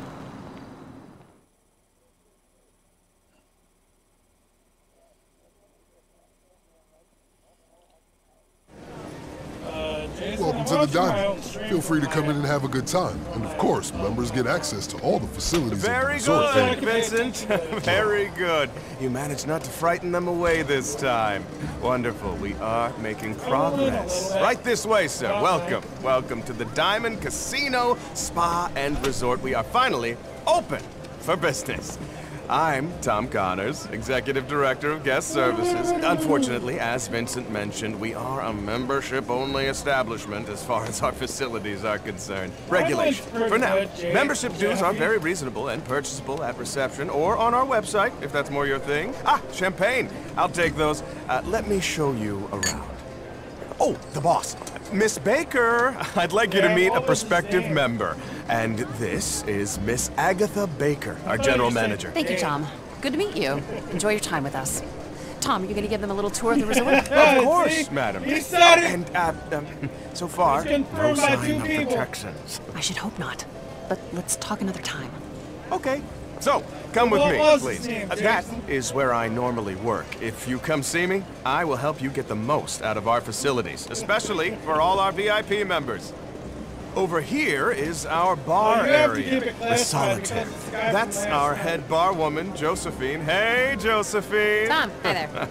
Welcome to the Diamond. Feel free to come in and have a good time. And of course, members get access to all the facilities.
Very good, Vincent. Very good. You managed not to frighten them away this time. Wonderful. We are making progress. Right this way, sir. Welcome. Welcome to the Diamond Casino, Spa, and Resort. We are finally open for business. I'm Tom Connors, Executive Director of Guest Services. Unfortunately, as Vincent mentioned, we are a membership-only establishment as far as our facilities are concerned. Regulation. For now, membership dues are very reasonable and purchasable at reception or on our website, if that's more your thing. Ah, champagne. I'll take those. Let me show you around. Oh, the boss. Miss Baker, I'd like you to meet a prospective member. And this is Miss Agatha Baker, our general manager.
Thank you, Tom. Good to meet you. Enjoy your time with us. Tom, are you going to give them a little tour of the resort?
Of course, madam.
He said it!
And, so far, no sign of protections.
I should hope not. But let's talk another time.
Okay. So, come with
What
me,
was
please.
his name,
That
Jason?
is where I normally work. If you come see me, I will help you get the most out of our facilities, especially for all our VIP members. Over here is our bar
you have to keep
area,
it
the
classified
Solitaire.
because it's the guy
That's
from
our
last
head bar woman, Josephine. Hey, Josephine.
Tom, hi there.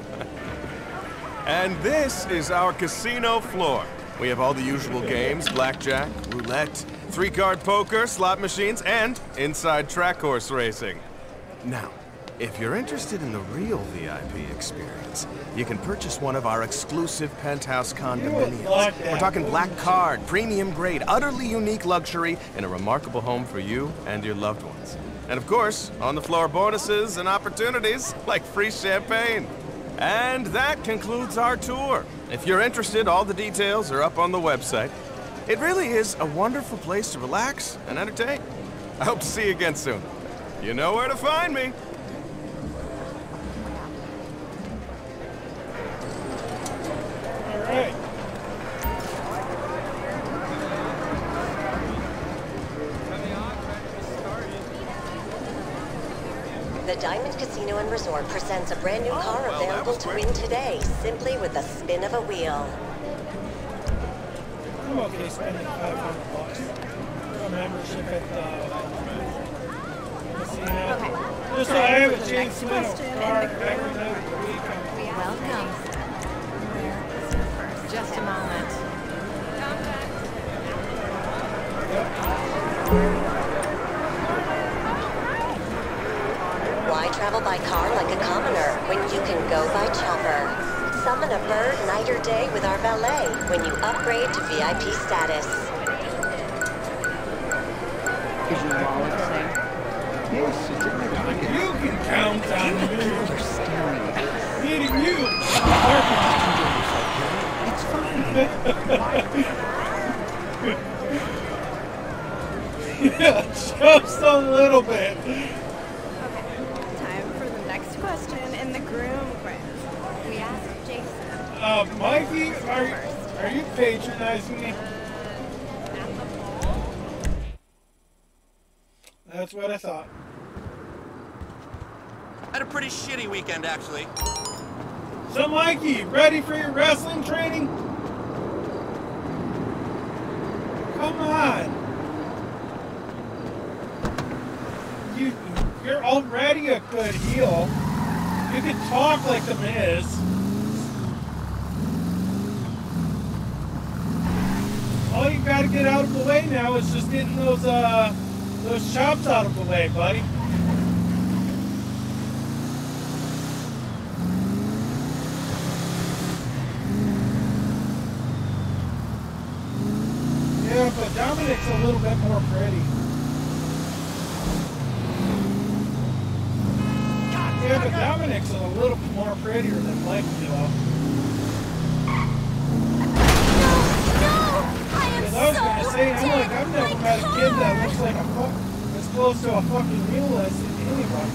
And this is our casino floor. We have all the usual games, blackjack, roulette, three-card poker, slot machines, and inside track horse racing. Now, if you're interested in the real VIP experience, you can purchase one of our exclusive penthouse condominiums. We're talking black card, premium grade, utterly unique luxury in a remarkable home for you and your loved ones. And of course, on-the-floor bonuses and opportunities like free champagne. And that concludes our tour. If you're interested, all the details are up on the website. It really is a wonderful place to relax and entertain. I hope to see you again soon. You know where to find me.
All right.
The Diamond Casino and Resort presents a brand new car available to win today, simply with the spin of a wheel.
I'm okay spending $500 for a membership at the casino.
Okay.
Just so I have a chance to win a car every night of the week.
Welcome. Just a moment.
Why travel by car like a commoner when you can go by chopper? Summon a bird night or day with our valet when you upgrade to VIP status.
Is your wallet safe?
Yes, you can count on me.
You're staring at me.
Meeting you.
It's fine.
Yeah, just a little bit.
Time for the next question in the groom quiz. We asked Jason.
Mikey, are you patronizing me? That's what I thought.
Had a pretty shitty weekend, actually.
So, Mikey, ready for your wrestling training? Come on. You're already a good heel. You can talk like the Miz. All you gotta get out of the way now is just getting those chops out of the way, buddy. Dominic's a little bit more pretty. Yeah, but Dominic's a little more prettier than Mikey, though. Because I was gonna say, I'm like, I've never met a kid that looks like as close to a fucking mule as anybody.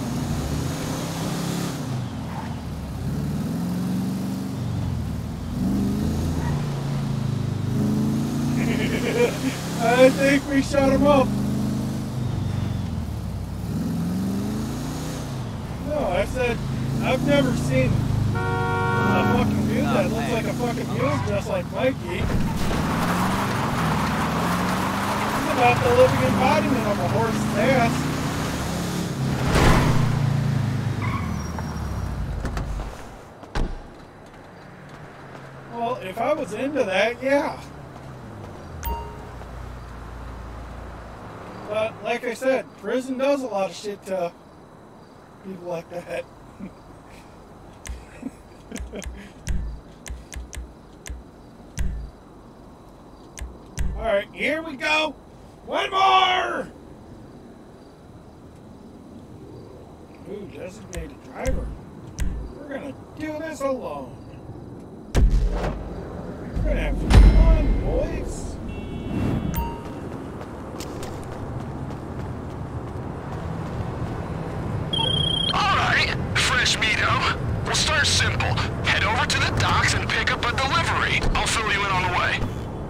I think we shut him up. No, I said, I've never seen a fucking mule that looks like a fucking mule just like Mikey. He's about the living embodiment of a horse's ass. Well, if I was into that, yeah. But like I said, prison does a lot of shit to people like that. Alright, here we go. One more! Ooh, designated driver. We're gonna do this alone. We're gonna have fun, boys.
Fresh Meadow. We'll start simple. Head over to the docks and pick up a delivery. I'll fill you in on the way.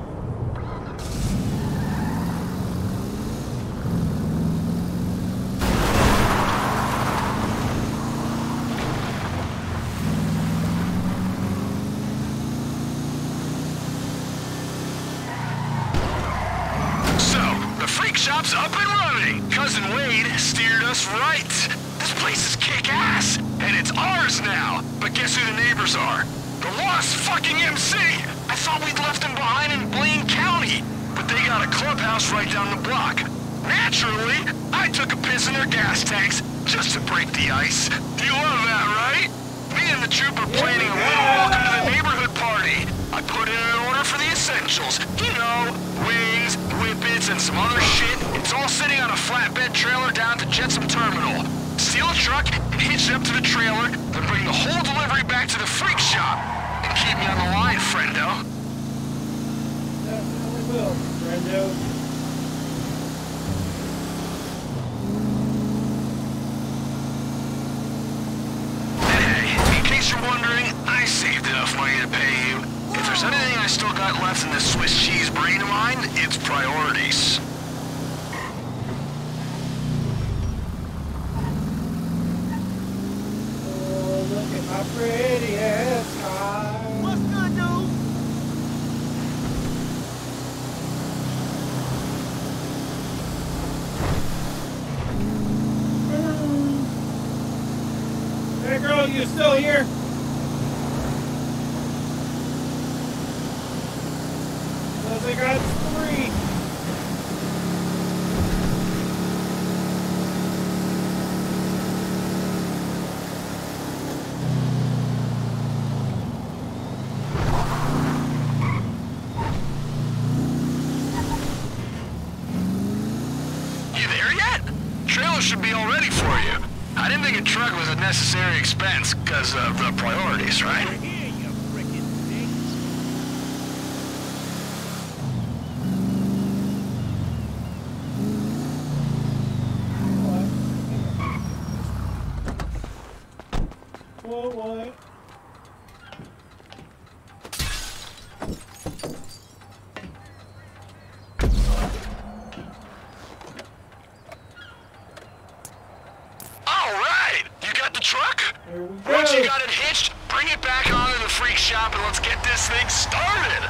So, the freak shop's up and running. Cousin Wade steered us right. This place is kick-ass, and it's ours now. But guess who the neighbors are? The Lost fucking MC! I thought we'd left them behind in Blaine County, but they got a clubhouse right down the block. Naturally, I took a piss in their gas tanks just to break the ice. You love that, right? Me and the troop are planning a little welcome to the neighborhood party. I put in an order for the essentials. You know, wings, whippets, and some other shit. It's all sitting on a flatbed trailer down at the Jetsam Terminal. Steal a truck and hitch it up to the trailer, then bring the whole delivery back to the freak shop. And keep me on the line, friendo.
Definitely will, friendo.
And hey, in case you're wondering, I saved enough money to pay you. If there's anything I still got left in this Swiss cheese brain of mine, it's priorities.
My pretty ass car.
What's good, dude?
Hey girl, you still here? Because I got 3.
Should be all ready for you. I didn't think a truck was a necessary expense because of the priorities, right?
Here, you frickin' bitch.
What?
Once you got it hitched, bring it back onto the freak shop and let's get this thing started!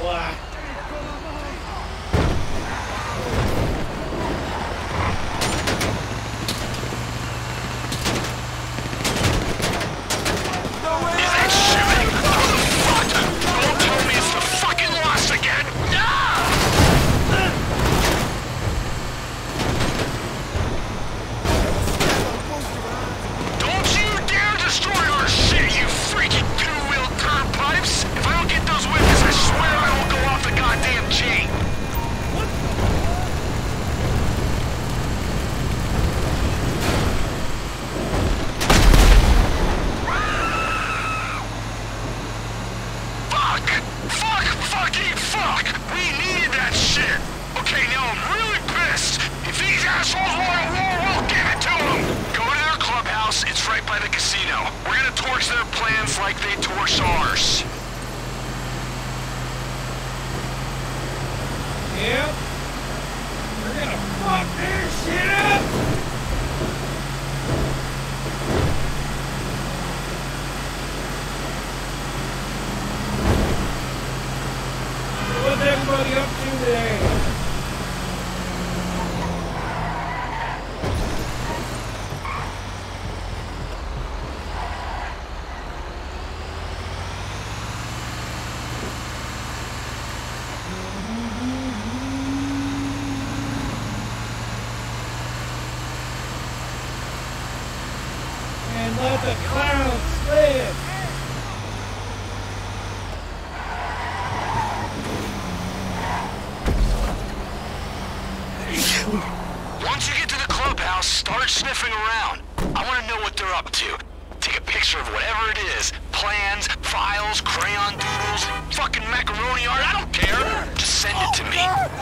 Once you get to the clubhouse, start sniffing around. I want to know what they're up to. Take a picture of whatever it is. Plans, files, crayon doodles, fucking macaroni art, I don't care. Just send it to me.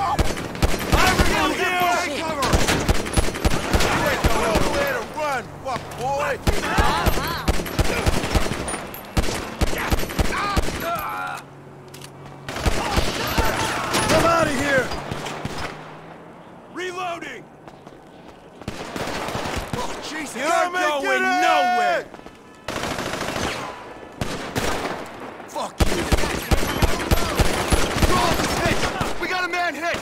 Run, fuck boy! Come out of here! Reloading! Oh, Jesus! You're going nowhere! Fuck you! Hey, we got a man hit!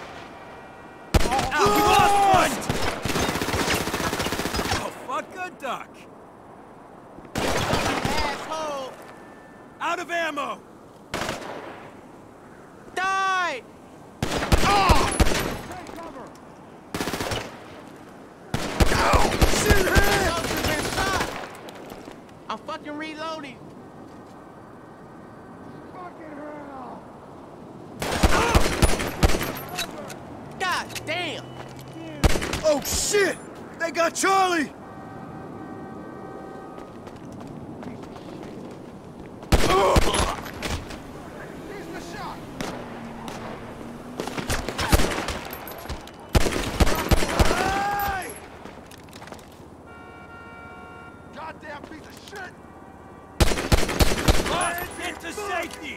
We lost one! Oh, fuck a duck! Asshole! Out of ammo! Die! Oh!
I'm fucking reloading.
Fucking hell!
God damn!
Oh shit! They got Charlie!
Goddamn piece of shit!
Into safety!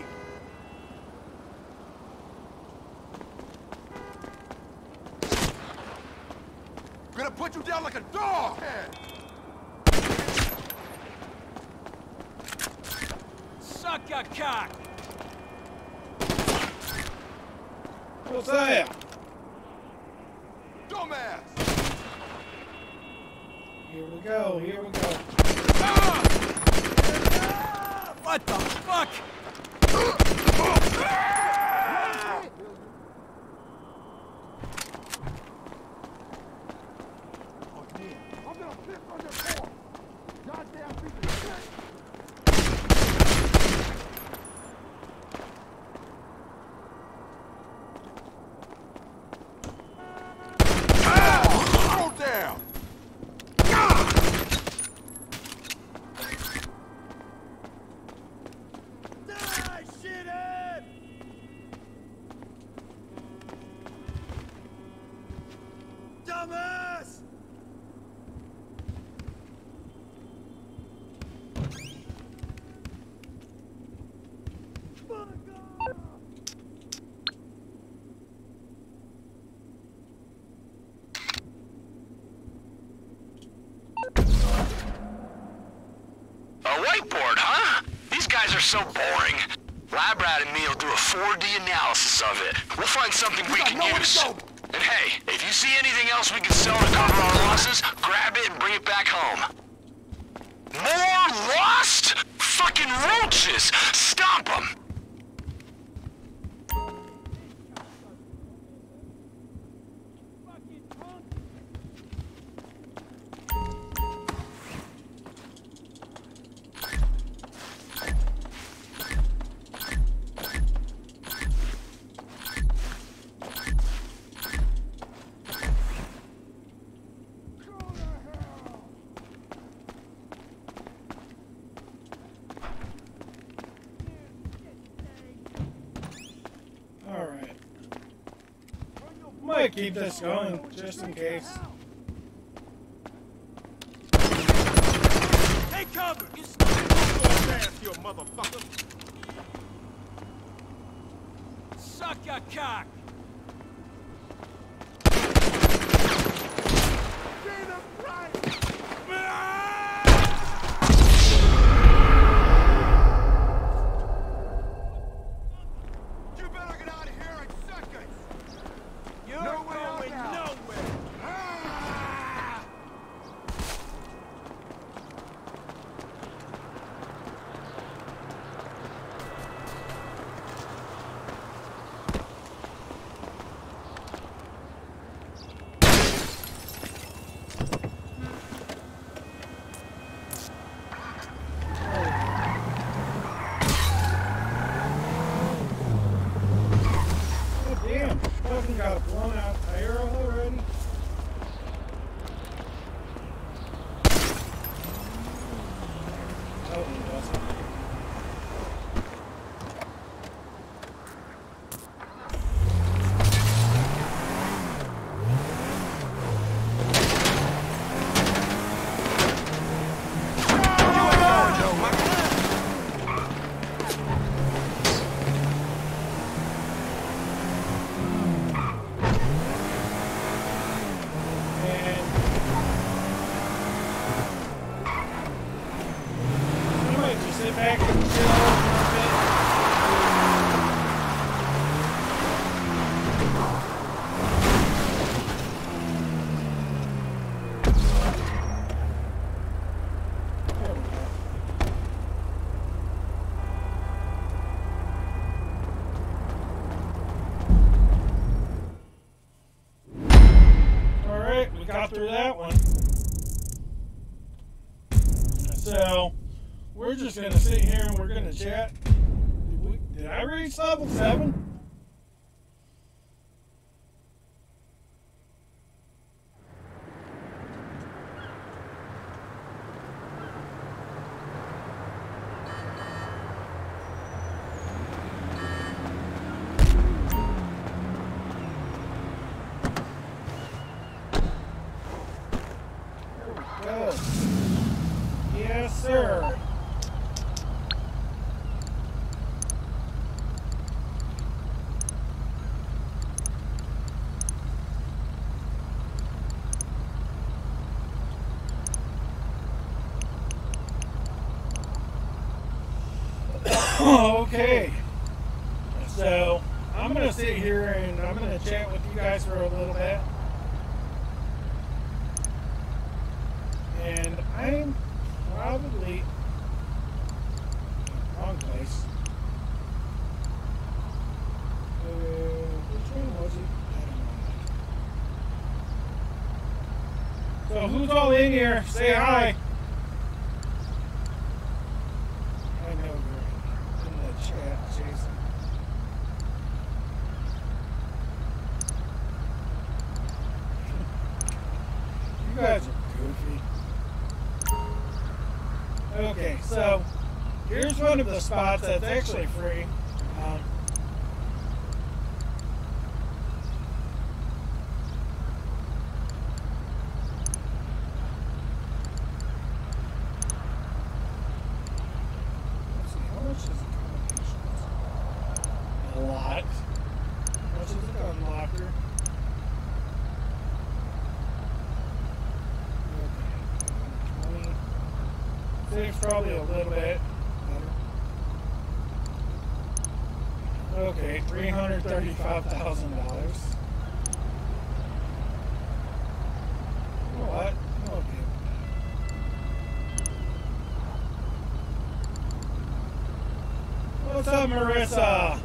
Gonna put you down like a dog!
Suck a cock!
What's that?
Dumbass!
Here we go, here we go.
What the fuck?
I'm gonna piss on your floor! Goddamn piece of shit! Throw down!
Die, shithead! Dumbass!
A whiteboard, huh? These guys are so boring. Lab Rat and me will do a 4D analysis of it. We'll find something we can use. And hey, if you see anything else we can sell to cover our losses, grab it and bring it back home. More lost? Fucking roaches! Stomp them!
Might keep this going, just in case.
Take cover! You fast, you motherfucker! Suck your cock!
Got a blown out tire already? Oh, he doesn't. We got through that one. So, we're just going to sit here and we're going to chat. Did I reach level 7? Yes, sir. Okay. So, I'm going to sit here and I'm going to chat with you guys for a little bit. And I'm probably wrong place. Which one was it? I don't know. So who's all in here? Say hi. I know you're in the chat, Jason. You guys are goofy. Okay, so here's one of the spots that's actually free. Let's see, how much is accommodations? A lot. How much is a gun locker? Okay, 20. It's probably a little bit better. Okay, $335,000. What? Okay. What's up, Marissa?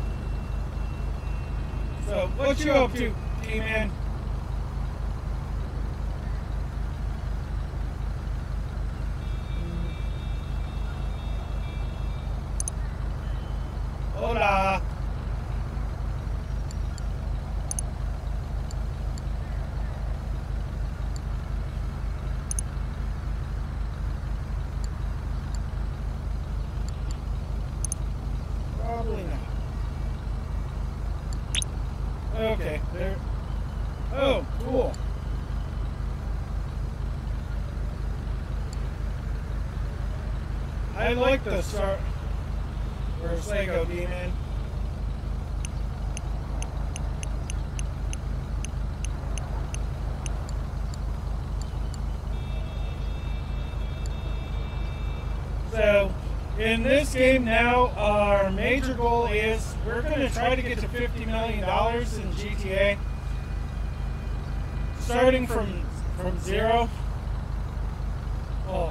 So, what you up to, D-Man? Hola. Probably not. Okay, there. Oh, cool. I like the start. Where's Lego, D-Man? So, in this game now, our major goal is we're going to try to get to $50 million in GTA. Starting from zero. Well,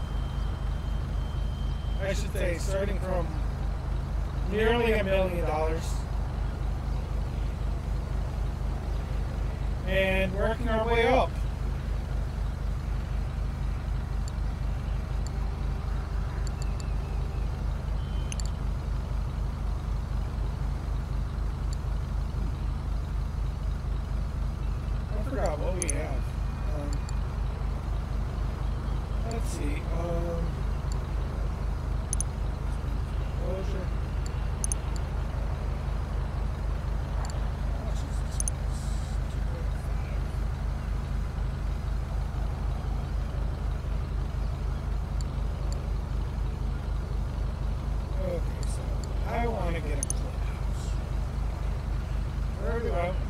I should say starting from nearly $1 million. And working our way up. I forgot what we have. Let's see. Closure. Okay, so I want to get a clubhouse. Where do I?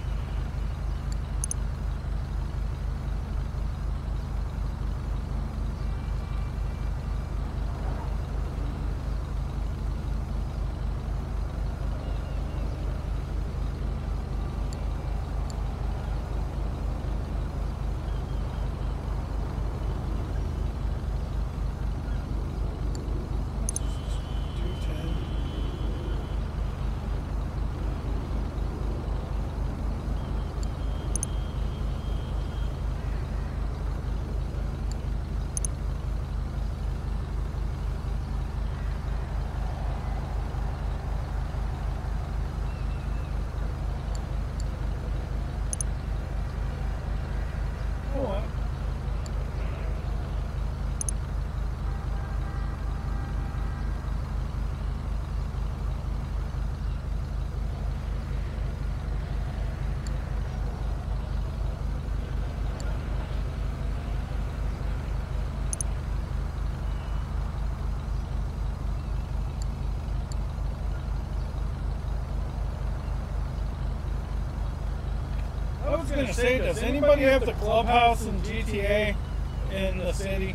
I was going to say, does anybody have the clubhouse in GTA in the city?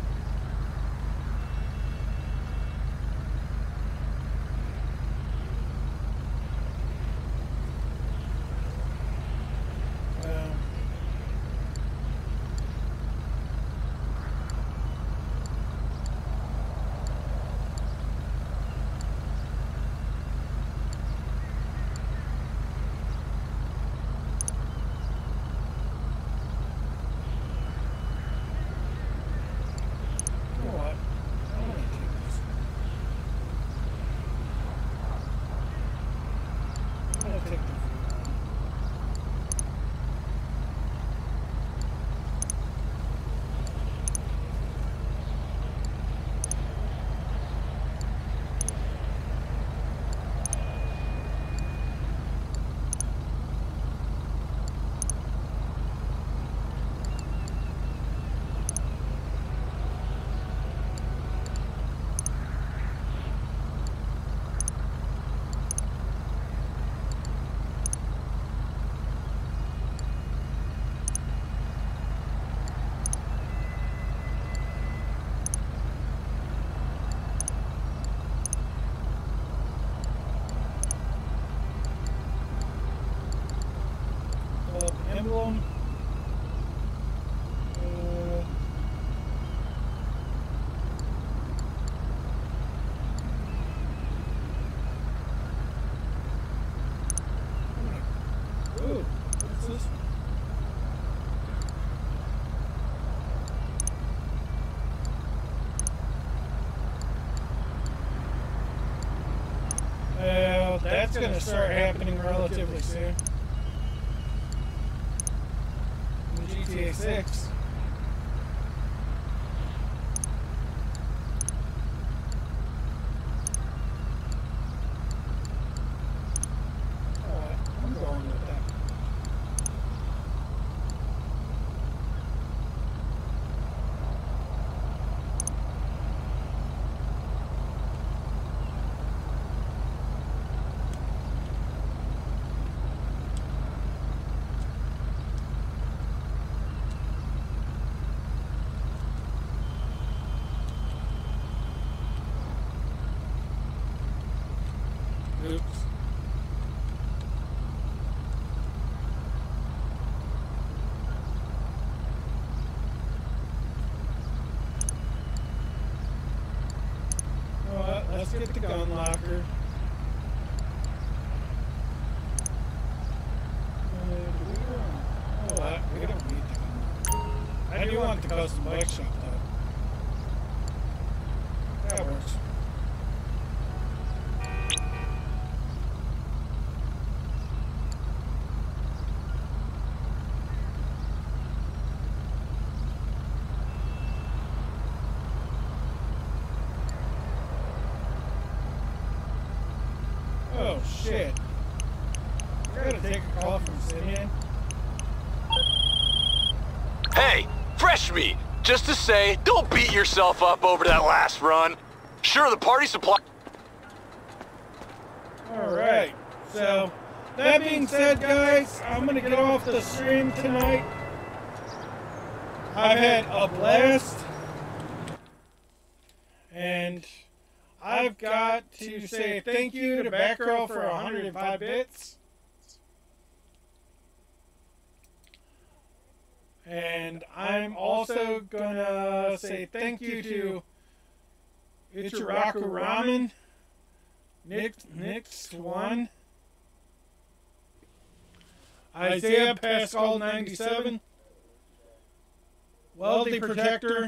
emblem. Ooh, what's this? Well, that's going to start happening relatively soon. In GTA 6. Oh, I'm going with that. Oops. Alright, let's get the gun locker. We don't need the gun locker. I do want the custom bike shop though. That works. Oh shit. I gotta take a call from Simeon.
Hey, fresh meat. Just to say, don't beat yourself up over that last run. Sure, the party supply...
Alright, so that being said, guys, I'm gonna get off the stream tonight. I've had a blast. And I've got to say thank you to Batgirl for 105 bits. And I'm also gonna say thank you to Ichiraku Ramen, Nix1, Isaiah Pascal 97, Wealthy Protector,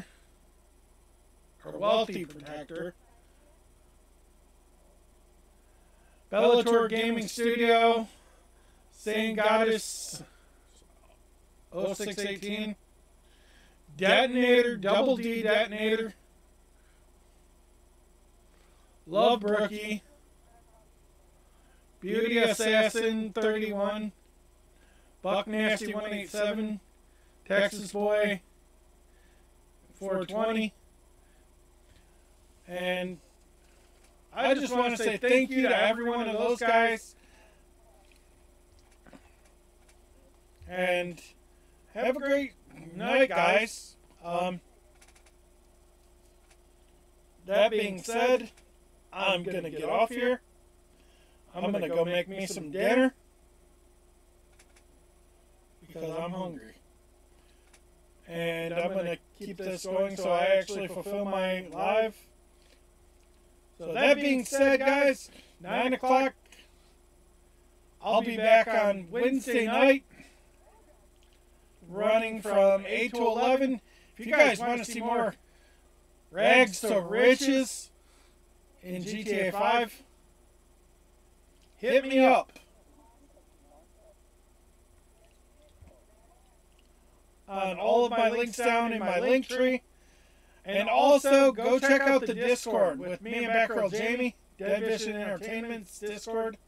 Bellator Gaming Studio, Sane Goddess 0618, Detonator, Double D Detonator, Love Brookie, Beauty Assassin 31, Buck Nasty 187, Texas Boy 420, and I just want to say thank you to every one of those guys. And have a great night, guys. That being said, I'm going to get off here. I'm going to go make me some dinner because I'm hungry. And I'm going to keep this going so I actually fulfill my live. So that being said, guys, 9 o'clock, I'll be back on Wednesday night, running from 8 to 11. If you guys want to see more Rags to Riches in GTA 5, hit me up. On all of my links down in my link tree. And also, go check out the Discord with me and Batgirl Jamie, Dead Vision Entertainment's Discord.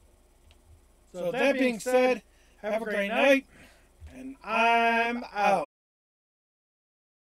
So that being said, have a great night, and I'm out.